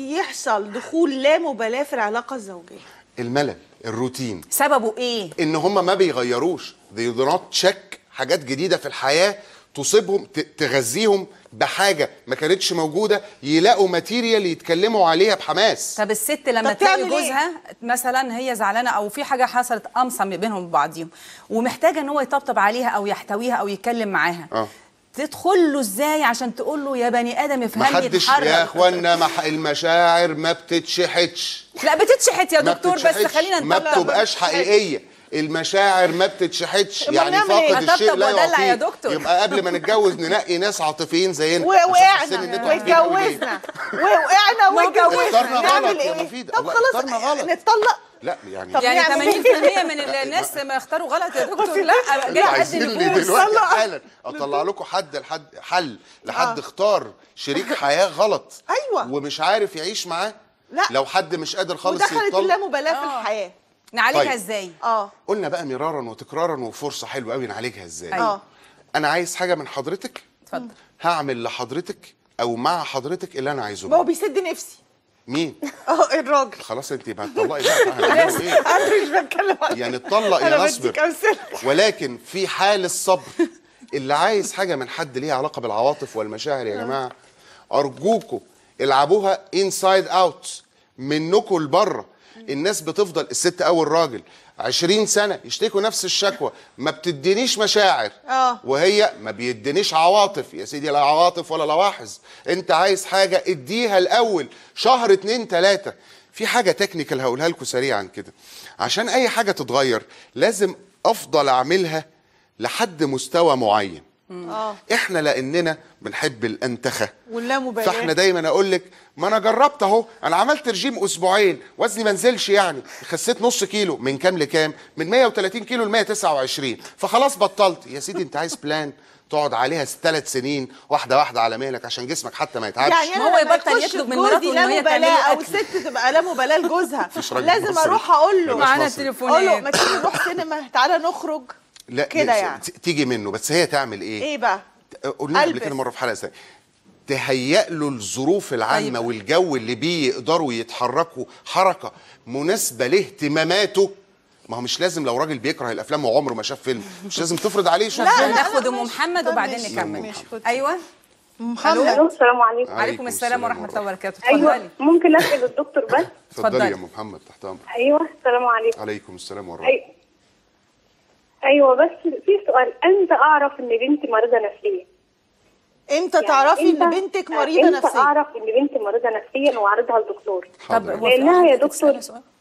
يحصل دخول لا مبالاه في العلاقه الزوجيه. الملل، الروتين. سببه ايه؟ ان هم ما بيغيروش، they do not check حاجات جديده في الحياه تصيبهم تغذيهم بحاجه ما كانتش موجوده، يلاقوا ماتيريال يتكلموا عليها بحماس. طب الست لما تلاقي جوزها إيه؟ مثلا هي زعلانه او في حاجه حصلت قمصه بينهم وبعضيهم ومحتاجه ان هو يطبطب عليها او يحتويها او يتكلم معاها، اه تدخل له ازاي عشان تقول له يا بني ادم افهمني اتحرك؟ يا اخوانا مح المشاعر ما بتتشحتش. لا بتتشحت يا دكتور، بس خلينا ما بتبقاش حقيقيه. المشاعر ما بتتشحتش، يعني فاقد الشيء لا يعطيه. يبقى قبل ما نتجوز ننقي ناس عاطفيين زينا، وقعنا واتجوزنا وقعنا واتجوزنا نعمل ايه؟ طب خلاص نتطلق. لا يعني يعني ثمانين بالمية من الناس ما اختاروا غلط يا دكتور. لا جاي عايزين دلوقتي حالا اطلع لكم حد لحد حل لحد آه. اختار شريك حياه غلط ايوه ومش عارف يعيش معاه. لا لو حد مش قادر خالص يتطلق ودخلت اللامبالاه في الحياه نعالجها طيب. ازاي؟ اه قلنا بقى مرارا وتكرارا وفرصه حلوه قوي نعالجها ازاي. اه انا عايز حاجه من حضرتك، اتفضل. هعمل لحضرتك او مع حضرتك اللي انا عايزه. ما هو بيسد نفسي. مين؟ اه الراجل. خلاص انت بقى تطلقي بقى. انا مش بتكلم يعني اتطلق يا نصبر، ولكن في حال الصبر اللي عايز حاجه من حد ليها علاقه بالعواطف والمشاعر يا جماعه، ارجوكم العبوها انسايد اوت، منكم لبره. الناس بتفضل الست او الراجل عشرين سنة يشتكوا نفس الشكوى، ما بتدينيش مشاعر اه وهي ما بيدينيش عواطف. يا سيدي لا عواطف ولا لواحظ، انت عايز حاجة اديها الاول شهر اتنين تلاتة. في حاجة تكنيكال هقولها لكم سريعا كده، عشان اي حاجة تتغير لازم افضل اعملها لحد مستوى معين. اه احنا لاننا بنحب الانتخه واللامبالاه، فاحنا دايما اقول لك ما انا جربت اهو، انا عملت رجيم اسبوعين وزني ما نزلش، يعني خسيت نص كيلو. من كام لكام؟ من مية وتلاتين كيلو ل مية وتسعة وعشرين، فخلاص بطلت. يا سيدي انت عايز بلان تقعد عليها ثلاث سنين واحده واحده على مهلك عشان جسمك حتى ما يتعبش. يعني ما هو يبطل يطلب من مراته ان هي تعمل له او الست تبقى لا مبالاه لجوزها. لازم اروح اقول له معانا تليفونات، اقول له ما تيجي نروح سينما، تعالى نخرج. لا كده يعني تيجي منه، بس هي تعمل ايه؟ ايه بقى؟ قلنا قبل كده مره في حلقه ثانيه، تهيأ له الظروف العامه. طيب. والجو اللي بيه يقدروا يتحركوا حركه مناسبه لاهتماماته. ما هو مش لازم لو راجل بيكره الافلام وعمره ما شاف فيلم مش لازم تفرض عليه يشوف فيلم. ناخد ام محمد وبعدين نكمل. ايوه محمد. السلام عليكم. وعليكم السلام ورحمه الله وبركاته. اتفضلي. ايوه ممكن اسال الدكتور بس؟ اتفضلي يا ام محمد تحت امرك. ايوه السلام عليكم. عليكم السلام ورحمه. أيوة. ايوه بس في سؤال، امتى اعرف ان بنتي مريضه نفسيا؟ امتى يعني تعرفي ان بنتك مريضه امتى نفسيا؟ امتى اعرف ان بنتي مريضه نفسيا واعرضها للدكتور؟ طب لانها يا دكتور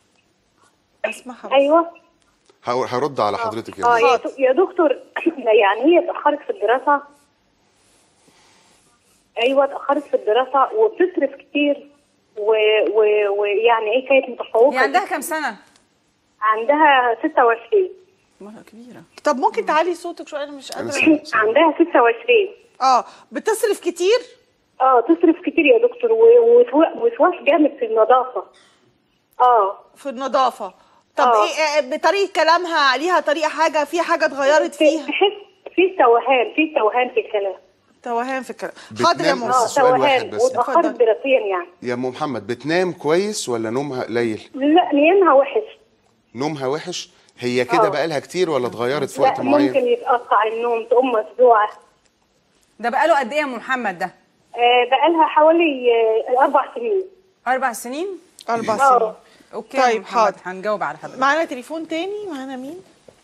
اسمعها. ايوه هرد على حضرتك يا اه يا دكتور. يعني هي اتاخرت في الدراسه، ايوه اتاخرت في الدراسه وبتصرف كتير ويعني و... و... يعني ايه كانت متفوقه. هي عندها كام سنه؟ عندها ستة وعشرين. مرة كبيره. طب ممكن تعلي صوتك شويه؟ انا مش قادره. عندها ستة وعشرين. اه بتصرف كتير؟ اه تصرف كتير يا دكتور ووسواس جامد في النظافه. اه في النظافه. طب آه. ايه بطريقه كلامها ليها طريقه حاجه في حاجه اتغيرت فيها؟ تحس في توهان في توهان في الكلام. توهان في الكلام. حاضر يا بتنام ماما. بس سؤال واحد بس. واتاخرت دراسيا يعني. يا ام محمد بتنام كويس ولا نومها قليل؟ لا نيمها وحش. نومها وحش؟ هي كده آه. بقالها كتير ولا اتغيرت في وقت لا معين؟ ممكن يتقطع النوم تقوم مسجوعه. ده بقاله قد ايه يا ام محمد ده؟ آه بقالها حوالي آه اربع سنين. اربع سنين؟ اربع سنين. اه اوكي. طيب حاضر، هنجاوب على حضرتك. معانا تليفون تاني. معانا مين؟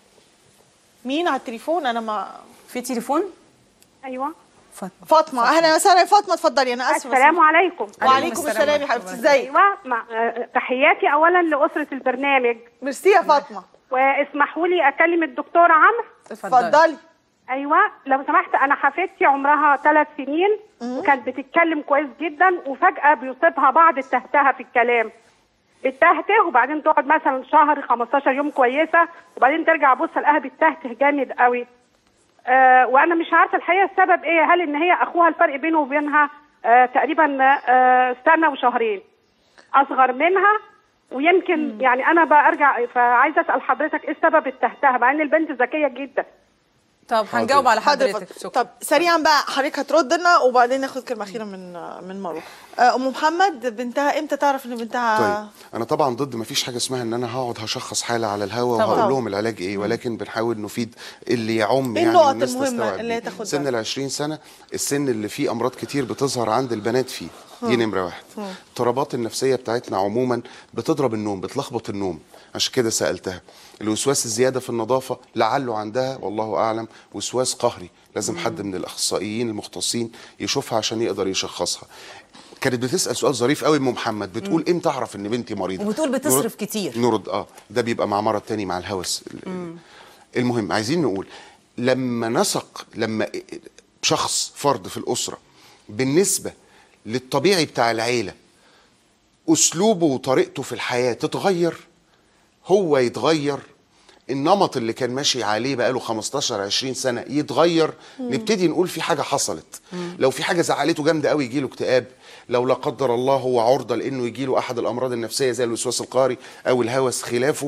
مين على التليفون؟ انا ما في تليفون؟ ايوه فاطمه. فاطمه. اهلا وسهلا يا فاطمه، اتفضلي. انا اسفه. السلام عليكم. وعليكم السلام يا حبيبتي، ازيك؟ ايوه مع... آه، تحياتي اولا لاسره البرنامج. ميرسي يا فاطمه. واسمحوا لي اكلم الدكتوره عمرو. اتفضلي. ايوه لو سمحت، انا حفيدتي عمرها ثلاث سنين وكانت بتتكلم كويس جدا وفجاه بيصيبها بعض التهتهه في الكلام. بتتهته وبعدين تقعد مثلا شهر خمستاشر يوم كويسه وبعدين ترجع بص الاقيها بتتهته جامد قوي. آه وانا مش عارفه الحقيقه السبب ايه، هل ان هي اخوها الفرق بينه وبينها آه تقريبا آه سنه وشهرين اصغر منها، ويمكن مم. يعني انا برجع فعايزه اسال حضرتك ايه سبب التهتهه مع ان البنت ذكيه جدا. طب هنجاوب على حضرتك. حضرتك. طب سريعا بقى حضرتك هترد لنا وبعدين ناخد كلمه اخيره من من مروه. ام محمد بنتها امتى تعرف ان بنتها؟ طيب انا طبعا ضد، ما فيش حاجه اسمها ان انا هقعد هشخص حاله على الهوا وهقول لهم العلاج ايه، ولكن بنحاول نفيد اللي يعم يعني النقط الناس المهمه اللي تاخدها. سن ال عشرين سنه السن اللي فيه امراض كتير بتظهر عند البنات فيه، دي نمره واحد. الاضطرابات النفسيه بتاعتنا عموما بتضرب النوم، بتلخبط النوم، عشان كده سالتها. الوسواس الزياده في النظافه لعله عندها والله اعلم وسواس قهري، لازم حد من الاخصائيين المختصين يشوفها عشان يقدر يشخصها. كانت بتسال سؤال ظريف قوي ام محمد، بتقول امتى اعرف ان بنتي مريضه؟ وبتقول بتصرف كتير. نرد اه ده بيبقى مع مرض تاني مع الهوس. مم. المهم عايزين نقول لما نسق لما شخص فرد في الاسره بالنسبه للطبيعي بتاع العيله اسلوبه وطريقته في الحياه تتغير، هو يتغير، النمط اللي كان ماشي عليه بقاله خمستاشر عشرين سنه يتغير، مم. نبتدي نقول في حاجه حصلت. مم. لو في حاجه زعلته جامده قوي يجيله اكتئاب، لو لا قدر الله هو عرضه لانه يجيله احد الامراض النفسيه زي الوسواس القهري او الهوس خلافه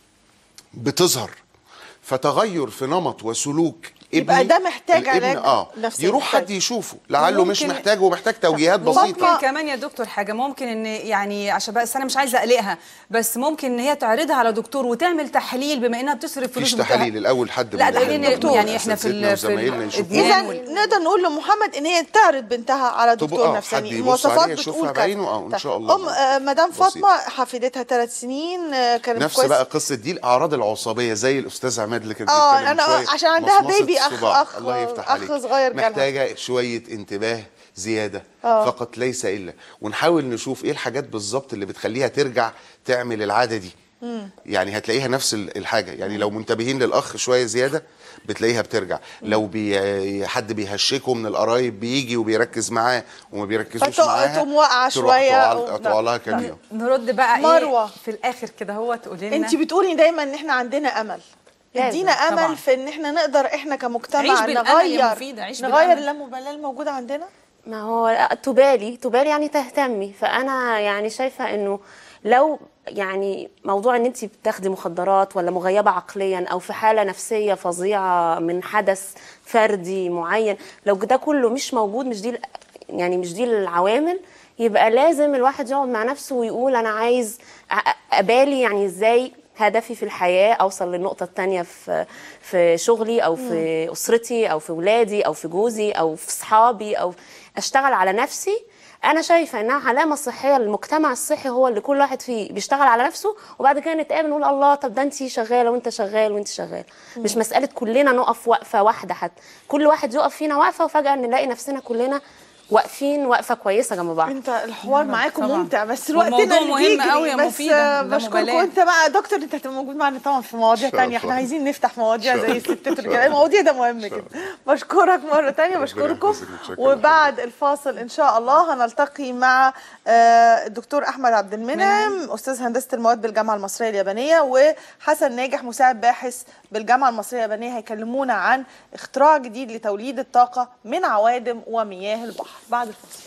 بتظهر. فتغير في نمط وسلوك يبقى ده محتاج علاج اه نفسي. يروح حد يشوفه، لعله مش محتاج ومحتاج توجيهات بسيطه. ممكن كمان يا دكتور حاجه، ممكن ان يعني عشان بس انا مش عايزه اقلقها، بس ممكن ان هي تعرضها على دكتور وتعمل تحليل بما انها بتصرف فلوس. مفيش تحاليل الاول حد لا تحليل يعني احنا في اذا نقدر نقول لمحمد ان هي تعرض بنتها على دكتور نفساني. المواصفات بتقول بعينه اه ان شاء الله. ام مدام فاطمه حفيدتها ثلاث سنين كانت نفس كويس. بقى قصه دي الاعراض العصبيه زي الاستاذ عماد اللي كان اه انا عشان عندها بيبي اخ اخ الله يفتح عليك. اخ صغير محتاجه شويه انتباه زياده أوه. فقط ليس الا، ونحاول نشوف ايه الحاجات بالظبط اللي بتخليها ترجع تعمل العاده دي. مم. يعني هتلاقيها نفس الحاجه، يعني لو منتبهين للاخ شويه زياده بتلاقيها بترجع. مم. لو بي حد بيهشكه من القرايب بيجي وبيركز معاه وما بيركزوش معاها تقوم واقعه شويه تقع لها كام يوم. نرد بقى مروة. ايه في الاخر كده، هو تقولي لنا انت بتقولي دايما ان احنا عندنا امل، ادينا امل طبعا. في ان احنا نقدر احنا كمجتمع نغير نغير اللامبالاه الموجوده عندنا. ما هو تبالي تبالي يعني تهتمي. فانا يعني شايفه انه لو يعني موضوع ان انت بتاخدي مخدرات ولا مغيبه عقليا او في حاله نفسيه فظيعه من حدث فردي معين، لو ده كله مش موجود، مش دي يعني مش دي العوامل، يبقى لازم الواحد يقعد مع نفسه ويقول انا عايز ابالي يعني ازاي هدفي في الحياة، أوصل للنقطة التانية في في شغلي أو في أسرتي أو في ولادي أو في جوزي أو في صحابي، أو أشتغل على نفسي. أنا شايفة إنها علامة صحية للمجتمع الصحي، هو اللي كل واحد فيه بيشتغل على نفسه، وبعد كده نتقابل نقول الله طب ده أنت شغالة وأنت شغال وأنت شغال. مم. مش مسألة كلنا نقف وقفة واحدة، حتى كل واحد يقف فينا وقفة وفجأة نلاقي نفسنا كلنا واقفين وقفه كويسه جنب بعض. انت الحوار معاكم طبعاً. ممتع بس والموضوع وقتنا اللي مهم بيجري. قوي يا بس مفيدة، لا بشكركم. مبالاة. انت بقى دكتور انت هتبقى موجود معانا طبعا في مواضيع شاء تانية، الله. احنا عايزين نفتح مواضيع زي الستات الرجاله، المواضيع ده مهم جدا. بشكرك مره تانية، بشكركم. يحفظك، متشكر وبعد الفاصل ان شاء الله هنلتقي مع آه، الدكتور احمد عبد المنعم استاذ هندسه المواد بالجامعه المصريه اليابانيه، وحسن ناجح مساعد باحث بالجامعه المصريه اليابانيه، هيكلمونا عن اختراع جديد لتوليد الطاقه من عوادم ومياه البحر. بعد الفاصل.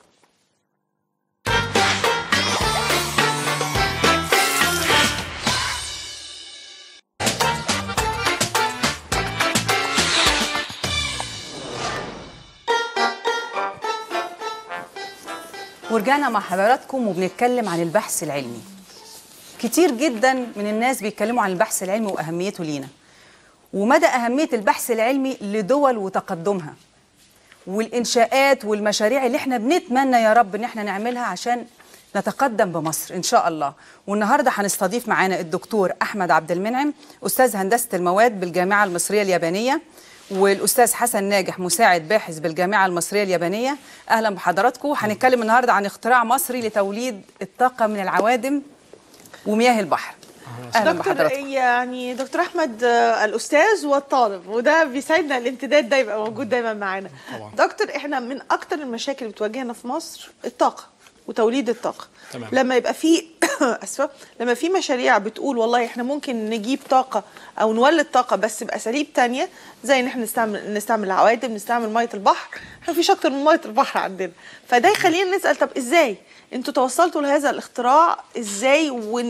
ورجعنا مع حضراتكم وبنتكلم عن البحث العلمي. كتير جدا من الناس بيتكلموا عن البحث العلمي وأهميته لينا، ومدى أهمية البحث العلمي لدول وتقدمها، والإنشاءات والمشاريع اللي احنا بنتمنى يا رب ان احنا نعملها عشان نتقدم بمصر إن شاء الله. والنهاردة هنستضيف معانا الدكتور أحمد عبد المنعم أستاذ هندسة المواد بالجامعة المصرية اليابانية، والأستاذ حسن ناجح مساعد باحث بالجامعة المصرية اليابانية. أهلا بحضراتكم. هنتكلم النهاردة عن اختراع مصري لتوليد الطاقة من العوادم ومياه البحر. أهلا دكتور بحضراتكم. يعني دكتور احمد آه، الاستاذ والطالب، وده بيساعدنا الامتداد ده يبقى موجود دايما معانا. دكتور احنا من اكتر المشاكل اللي بتواجهنا في مصر الطاقه وتوليد الطاقه. تمام. لما يبقى في اسفه لما في مشاريع بتقول والله احنا ممكن نجيب طاقه او نولد طاقه بس باساليب تانية، زي ان احنا نستعمل نستعمل عوادم، نستعمل ميه البحر. احنا مفيش اكتر من ميه البحر عندنا، فده يخلينا نسال طب ازاي انتوا توصلتوا لهذا الاختراع ازاي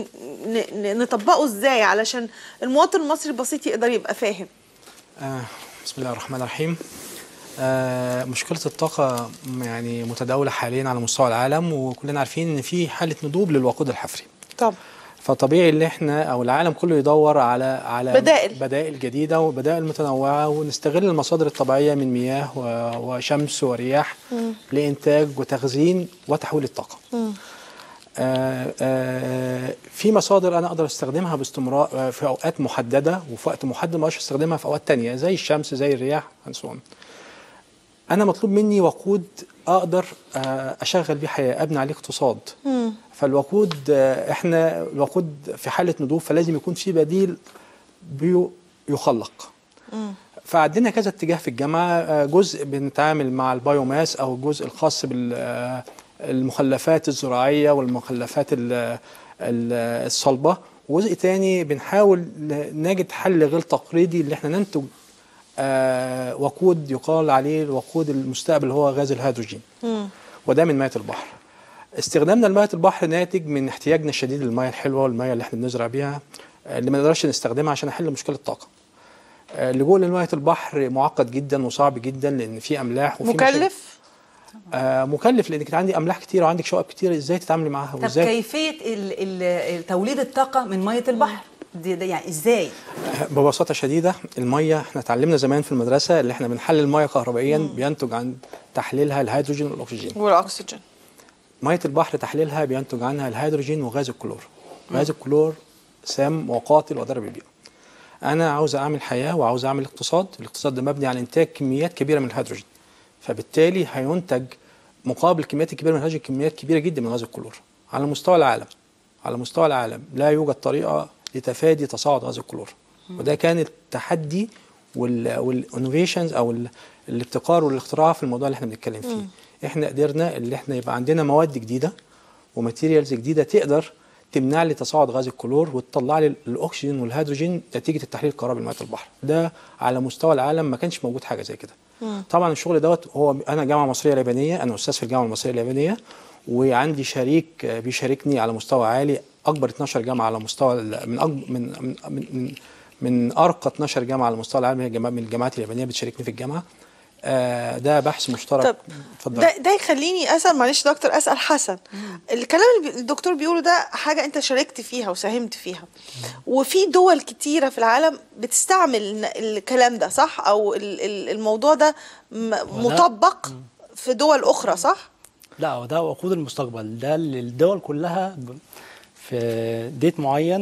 ونطبقه ازاي علشان المواطن المصري البسيط يقدر يبقى فاهم. آه بسم الله الرحمن الرحيم. آه مشكلة الطاقة يعني متداولة حاليا على مستوى العالم، وكلنا عارفين ان في حالة ندوب للوقود الحفري. طب فطبيعي ان احنا او العالم كله يدور على على بدائل. بدائل جديدة وبدائل متنوعة، ونستغل المصادر الطبيعية من مياه وشمس ورياح م. لإنتاج وتخزين وتحويل الطاقة. آه آه في مصادر انا اقدر استخدمها باستمرار في اوقات محدده، وفي وقت محدد ما اقدرش استخدمها في اوقات تانية، زي الشمس زي الرياح وانسون. انا مطلوب مني وقود اقدر آه اشغل بيه حياه، ابني عليه اقتصاد. مم. فالوقود آه احنا الوقود في حاله ندوب، فلازم يكون في بديل بيخلق. فعندنا كذا اتجاه في الجامعه، جزء بنتعامل مع البايوماس او الجزء الخاص بال المخلفات الزراعيه والمخلفات الصلبه، وجزء تاني بنحاول نجد حل غير تقليدي اللي احنا ننتج آه وقود يقال عليه الوقود المستقبل اللي هو غاز الهيدروجين. مم. وده من مياه البحر. استخدامنا لمياه البحر ناتج من احتياجنا الشديد للمياه الحلوه والمياه اللي احنا بنزرع بيها، اللي ما نقدرش نستخدمها عشان نحل مشكله الطاقه. اللجوء لمياه البحر معقد جدا وصعب جدا، لان في املاح وفي مكلف. آه مكلف لانك عندي املاح كتير وعندك شقق كتير، ازاي تتعاملي معاها وازاي؟ طب كيفيه ال ال توليد الطاقه من ميه البحر دي, دي يعني ازاي؟ ببساطه شديده، الميه احنا اتعلمنا زمان في المدرسه اللي احنا بنحلل الميه كهربائيا مم. بينتج عن تحليلها الهيدروجين والاكسجين. والاكسجين. ميه البحر تحليلها بينتج عنها الهيدروجين وغاز الكلور. مم. غاز الكلور سام وقاتل وضار بالبيئه. انا عاوز اعمل حياه وعاوز اعمل اقتصاد، الاقتصاد ده مبني على انتاج كميات كبيره من الهيدروجين، فبالتالي هينتج مقابل الكميات الكبيره من الهيدروجين كميات كبيره جدا من غاز الكلور. على مستوى العالم على مستوى العالم لا يوجد طريقه لتفادي تصاعد غاز الكلور، وده كان التحدي والانوفيشنز او الابتكار والاختراع في الموضوع اللي احنا بنتكلم فيه. مم. احنا قدرنا اللي احنا يبقى عندنا مواد جديده وماتيريالز جديده تقدر تمنع لي تصاعد غاز الكلور وتطلع لي الاكسجين والهيدروجين نتيجه التحليل الكهربي لمياه البحر. ده على مستوى العالم ما كانش موجود حاجه زي كده. مم. طبعا الشغل دوت هو انا جامعه مصريه اليابانيه، انا استاذ في الجامعه المصريه اليابانيه، وعندي شريك بيشاركني على مستوى عالي، اكبر اتناشر جامعه على مستوى من أكبر من من من, من ارقى اتناشر جامعه على مستوى العالم، هي جامعه من الجامعات اليابانيه بتشاركني في الجامعه. آه ده بحث مشترك. طب ده, ده يخليني اسال، معلش دكتور، اسال حسن. مم. الكلام اللي الدكتور بيقوله ده حاجه انت شاركت فيها وساهمت فيها. مم. وفي دول كتيره في العالم بتستعمل الكلام ده، صح؟ او الموضوع ده مطبق في دول اخرى، صح؟ لا، وده وقود المستقبل، ده للدول كلها في ديت معين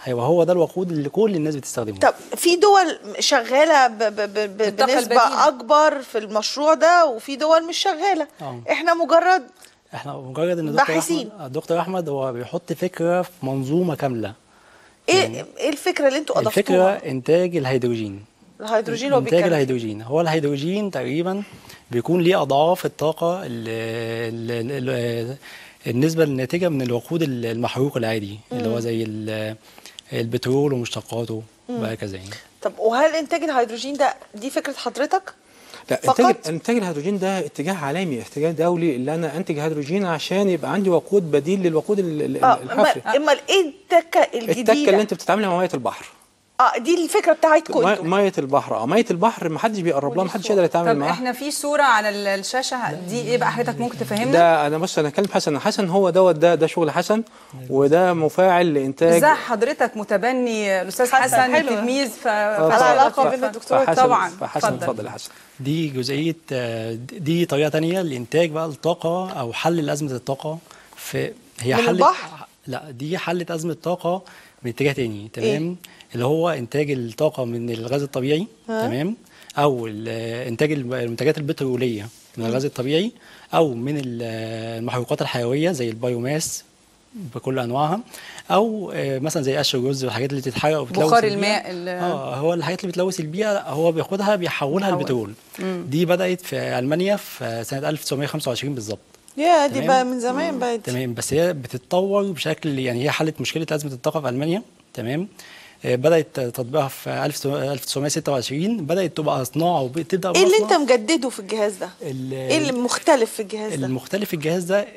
هيبقى هو ده الوقود اللي كل الناس بتستخدمه. طب في دول شغاله ب ب ب ب بنسبه اكبر في المشروع ده وفي دول مش شغاله. أوه. احنا مجرد احنا مجرد ان دكتور احمد الدكتور احمد هو بيحط فكره في منظومه كامله. ايه يعني ايه الفكره اللي انتوا اضفتوها؟ الفكره انتاج الهيدروجين. الهيدروجين هو انتاج الهيدروجين هو الهيدروجين تقريبا بيكون ليه اضعاف الطاقه النسبه الناتجه من الوقود المحروق العادي مم. اللي هو زي البترول ومشتقاته وهكذا يعني. طب وهل انتاج الهيدروجين ده دي فكره حضرتك؟ لا، انتاج انتاج الهيدروجين ده اتجاه عالمي، اتجاه دولي، اللي انا انتج هيدروجين عشان يبقى عندي وقود بديل للوقود الحفري. اه امال ايه التكه الجديده؟ التكه اللي انت بتتعاملي مع ميه البحر. اه دي الفكره بتاعتكم انتوا. ميه البحر اه ميه البحر ما حدش بيقرب لها، ما حدش يقدر يتعامل معاها. طب احنا في صوره على الشاشه دي ايه بقى حضرتك ممكن تفهمنا؟ ده انا بص انا هكلم حسن، حسن هو دوت ده ده شغل حسن وده مفاعل لانتاج. ازاي حضرتك متبني الاستاذ حسن تلميذ ف علاقه بين الدكتور طبعا. فحسن اتفضل يا حسن. دي جزئيه دي طريقه ثانيه لانتاج بقى الطاقه او حل ازمه الطاقه في هي حل البحر؟ لا دي حلت ازمه الطاقه من اتجاه تاني تمام إيه؟ اللي هو انتاج الطاقه من الغاز الطبيعي ها؟ تمام او انتاج المنتجات البتروليه من الغاز الطبيعي او من المحروقات الحيويه زي البايوماس بكل انواعها او مثلا زي قش الرز والحاجات اللي بتتحرق وبتلوث بخار الماء اه هو الحاجات اللي بتلوث البيئه هو بياخدها بيحولها لبترول. دي بدات في المانيا في سنه ألف وتسعمائة وخمسة وعشرين بالظبط. يا دي بقى من زمان بقى. تمام بس هي بتتطور بشكل يعني هي حلت مشكله ازمه الطاقه في المانيا تمام. بدات تطبيقها في ألف وتسعمائة وستة وعشرين بدات تبقى صناعه وبتبدا ايه اللي انت مجدده في الجهاز ده؟ ايه اللي مختلف في الجهاز ده؟ المختلف في الجهاز ده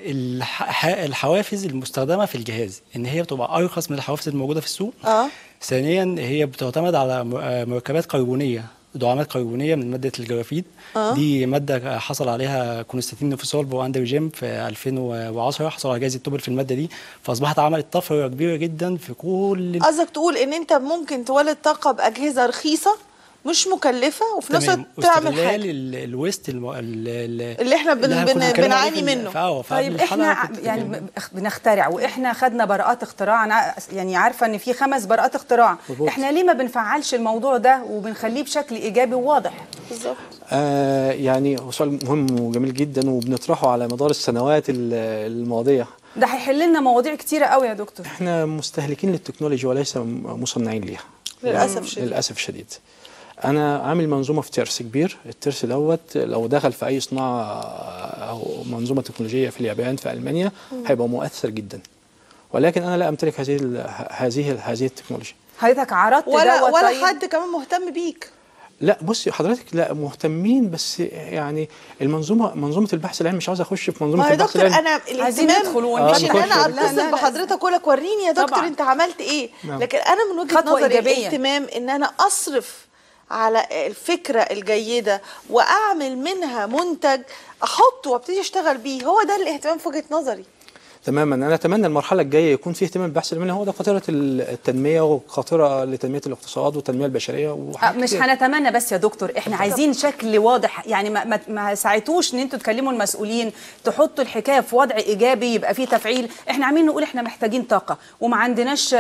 الحوافز المستخدمه في الجهاز ان هي بتبقى ارخص من الحوافز الموجوده في السوق. اه ثانيا هي بتعتمد على مركبات كربونيه دعامات كربونيه من ماده الجرافيت. آه. دي ماده حصل عليها كونستانتين نوفسولف واندرو جيم في ألفين وعشرة حصل على جائزه نوبل في الماده دي فاصبحت عملت طفره كبيره جدا في كل. قصدك تقول ان انت ممكن تولد طاقه باجهزه رخيصه مش مكلفه وفي نفس الوقت تعمل حاجه الويست الم... اللي احنا بن... بن... بنعاني منه. فأو طيب احنا يعني بنخترع واحنا خدنا براءات اختراع انا يعني عارفه ان في خمس براءات اختراع بالضبط. احنا ليه ما بنفعلش الموضوع ده وبنخليه بشكل ايجابي وواضح؟ بالظبط. آه يعني هو سؤال مهم وجميل جدا وبنطرحه على مدار السنوات الماضيه. ده هيحل لنا مواضيع كتيره قوي يا دكتور. احنا مستهلكين للتكنولوجيا وليس مصنعين ليها للاسف الشديد. للاسف الشديد. انا عامل منظومه في ترس كبير، الترس دوت لو دخل في اي صناعه او منظومه تكنولوجيه في اليابان في المانيا هيبقى مؤثر جدا، ولكن انا لا امتلك هذه هذه هذه التكنولوجيا. حضرتك عرضت ولا دوت ولا طيب؟ حد كمان مهتم بيك؟ لا بصي حضرتك لا مهتمين بس يعني المنظومه منظومه البحث العلمي مش عاوز اخش في منظومه البحث العلمي. يا دكتور انا الاهتمام مش ان انا اتصل بحضرتك واقول لك وريني يا دكتور طبعا. انت عملت ايه؟ نعم. لكن انا من وجهه نظري الاهتمام ان انا اصرف على الفكره الجيده واعمل منها منتج احطه وابتدي اشتغل بيه، هو ده الاهتمام في وجهه نظري. تماما انا اتمنى المرحله الجايه يكون في اهتمام بالبحث العلمي، هو ده قاطره التنميه وقاطره لتنميه الاقتصاد والتنميه البشريه. مش هنتمنى بس يا دكتور، احنا عايزين شكل واضح يعني ما, ما, ما ساعتوش ان انتوا تكلموا المسؤولين تحطوا الحكايه في وضع ايجابي يبقى فيه تفعيل. احنا عاملين نقول احنا محتاجين طاقه وما عندناش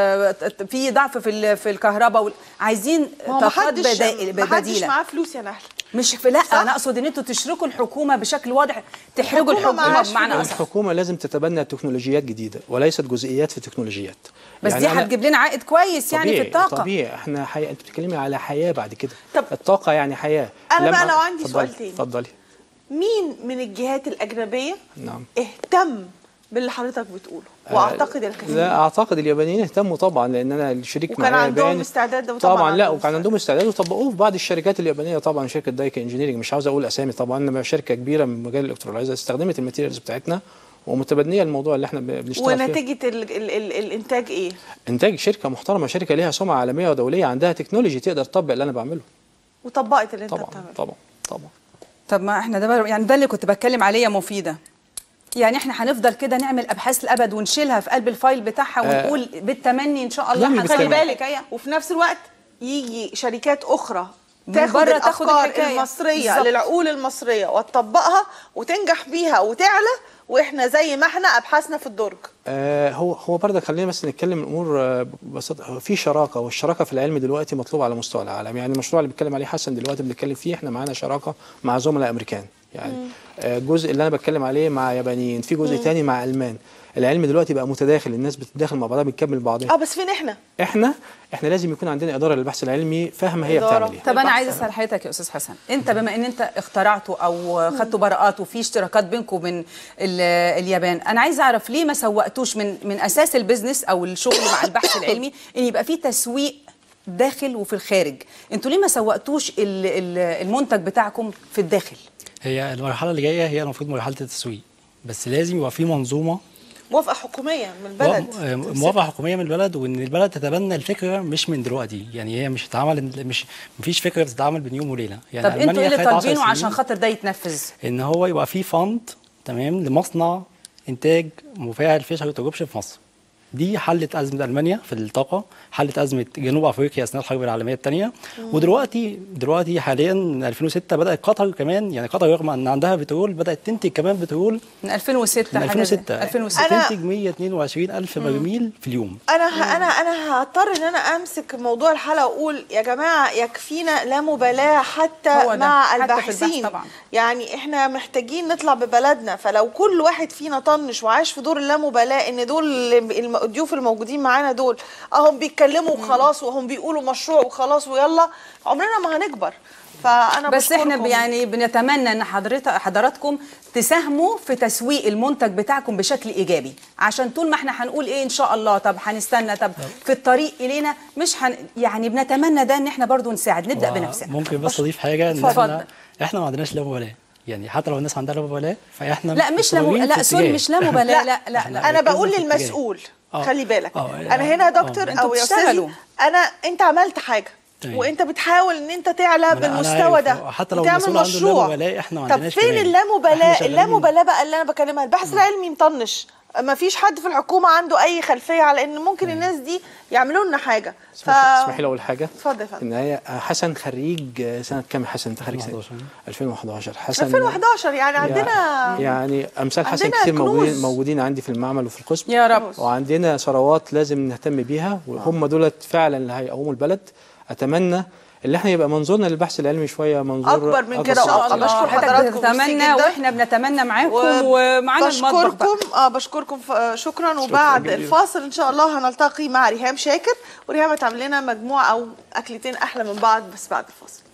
في ضعف في في الكهرباء، عايزين طاقات بديله. ما حدش معاه فلوس يا نهله. مش في لا صح؟ انا اقصد ان انتوا تشركوا الحكومه بشكل واضح، تحرجوا الحكومه بمعنى اصح. الحكومه لازم تتبنى تكنولوجيات جديده وليست جزئيات في التكنولوجيات. بس يعني دي هتجيب لنا عائد كويس يعني في الطاقه. طبيعي احنا حي... انت بتتكلمي على حياه بعد كده. طب الطاقه يعني حياه. انا بقى لو عندي سؤال تاني. اتفضلي. مين من الجهات الاجنبيه نعم اهتم باللي حضرتك بتقوله؟ واعتقد الكثير. لا اعتقد اليابانيين اهتموا طبعا لان انا الشريك معايا وكان عندهم استعداد ده طبعا. لا وكان عندهم استعداد وطبقوه في بعض الشركات اليابانيه طبعا. شركه دايكا انجينيرنج مش عاوز اقول اسامي طبعا، انما شركه كبيره من مجال الالكترولايزر استخدمت الماتيريالز بتاعتنا ومتبنيه الموضوع اللي احنا بنشتغل فيه. ونتيجه ال ال ال الانتاج ايه؟ انتاج شركه محترمه، شركه ليها سمعه عالميه ودوليه، عندها تكنولوجي تقدر تطبق اللي انا بعمله. وطبقت اللي انت طبعا بتعمله. طبعا طبعا. طب ما احنا ده يعني ده اللي كنت بتكلم عليه مفيده. يعني احنا هنفضل كده نعمل ابحاث الابد ونشيلها في قلب الفايل بتاعها ونقول آه بالتمني ان شاء الله. خلي بالك وفي نفس الوقت يجي شركات اخرى تاخد الافكار المصريه بالزبط. للعقول المصريه وتطبقها وتنجح بيها وتعلى واحنا زي ما احنا ابحاثنا في الدرج. آه هو هو برضه خلينا بس نتكلم الامور آه ببساطه. في شراكه، والشراكه في العلم دلوقتي مطلوبه على مستوى العالم. يعني المشروع اللي بيتكلم عليه حسن دلوقتي بنتكلم فيه، احنا معانا شراكه مع زملاء امريكان. يعني آه جزء اللي انا بتكلم عليه مع يابانيين، في جزء ثاني مع المان. العلم دلوقتي بقى متداخل، الناس بتتداخل مع بعضها، بتكمل بعضها. اه بس فين احنا؟ احنا احنا لازم يكون عندنا اداره للبحث العلمي فاهمه هي بتعمل ايه. طب انا عايزه اسال حضرتك يا استاذ حسن، انت بما ان انت اخترعته او خدتوا براءات وفي اشتراكات بينكم وبين اليابان، انا عايزه اعرف ليه ما سوقتوش من من اساس البيزنس او الشغل مع البحث العلمي ان يبقى في تسويق داخل وفي الخارج؟ انتوا ليه ما سوقتوش المنتج بتاعكم في الداخل؟ هي المرحله اللي جايه هي المفروض مرحله التسويق، بس لازم يبقى في منظومه موافقه حكوميه من البلد. موافقه حكوميه من البلد، وان البلد تتبنى الفكره مش من دلوقتي. يعني هي مش هتتعمل، مش مفيش فكره بتتعمل بين يوم وليله. يعني طب انتوا ايه اللي طالبينه عشان خاطر ده يتنفذ؟ ان هو يبقى في فند تمام لمصنع انتاج مفاعل فيشر تجربش في مصر. دي حلت ازمه المانيا في الطاقه، حلت ازمه جنوب افريقيا اثناء الحرب العالميه الثانيه، ودلوقتي دلوقتي حاليا من ألفين وستة بدات قطر كمان. يعني قطر رغم ان عندها بترول بدات تنتج كمان بترول من ألفين وستة. من ألفين وستة ألفين وستة تنتج مية واتنين وعشرين ألف برميل في اليوم. انا ه... انا انا هضطر ان انا امسك موضوع الحلقه واقول يا جماعه يكفينا لا مبالاه حتى مع حتى الباحثين. طبعا يعني احنا محتاجين نطلع ببلدنا، فلو كل واحد فينا طنش وعاش في دور اللامبالاه ان دول الضيوف الموجودين معانا دول اهم بيتكلموا وخلاص وهم بيقولوا مشروع وخلاص ويلا، عمرنا ما هنكبر. فانا بس احنا يعني بنتمنى ان حضرتك حضراتكم تساهموا في تسويق المنتج بتاعكم بشكل ايجابي، عشان طول ما احنا هنقول ايه ان شاء الله، طب هنستنى، طب في الطريق الينا مش هن يعني بنتمنى ده ان احنا برضو نساعد، نبدا بنفسنا. ممكن بس اضيف حاجه ان احنا احنا ما عندناش لا مبالاه. يعني حتى لو الناس عندها لا مبالاه فاحنا لا مش لا مبالاه، لا سوري مش لا مبالاه. لا لا لا انا بقول للمسؤول أوه. خلي بالك أوه. انا هنا دكتور أوه. او يا استاذ، انا انت عملت حاجه طيب. وانت بتحاول ان انت تعلى بالمستوى ده حتى لو وتعمل مشروع. احنا ما طب فين اللامبالاه؟ اللامبالاه بقى اللي انا بكلمها، البحث العلمي مطنش، ما فيش حد في الحكومه عنده اي خلفيه على ان ممكن مم. الناس دي يعملوا لنا حاجه. ف... اسمحي لي اقول حاجه. اتفضل يا فندم. ان هي حسن خريج سنه كام؟ حسن انت خريج سنه ألفين وحداشر. حسن ألفين وحداشر يعني عندنا يعني امثال حسن كتير موجودين موجودين عندي في المعمل وفي القسم يا رب، وعندنا ثروات لازم نهتم بيها، وهم دولت فعلا اللي هيقوموا البلد. اتمنى اللي احنا يبقى منظورنا للبحث العلمي شويه منظور اكبر من كده. بشكر حضراتكم، بنتمنى واحنا بنتمنى معاكم ومعانا المطبخ. بشكركم اه بشكركم شكرا. وبعد الفاصل ان شاء الله هنلتقي مع ريهام شاكر، وريهام هتعمل لنا مجموعه او اكلتين احلى من بعض بس بعد الفاصل.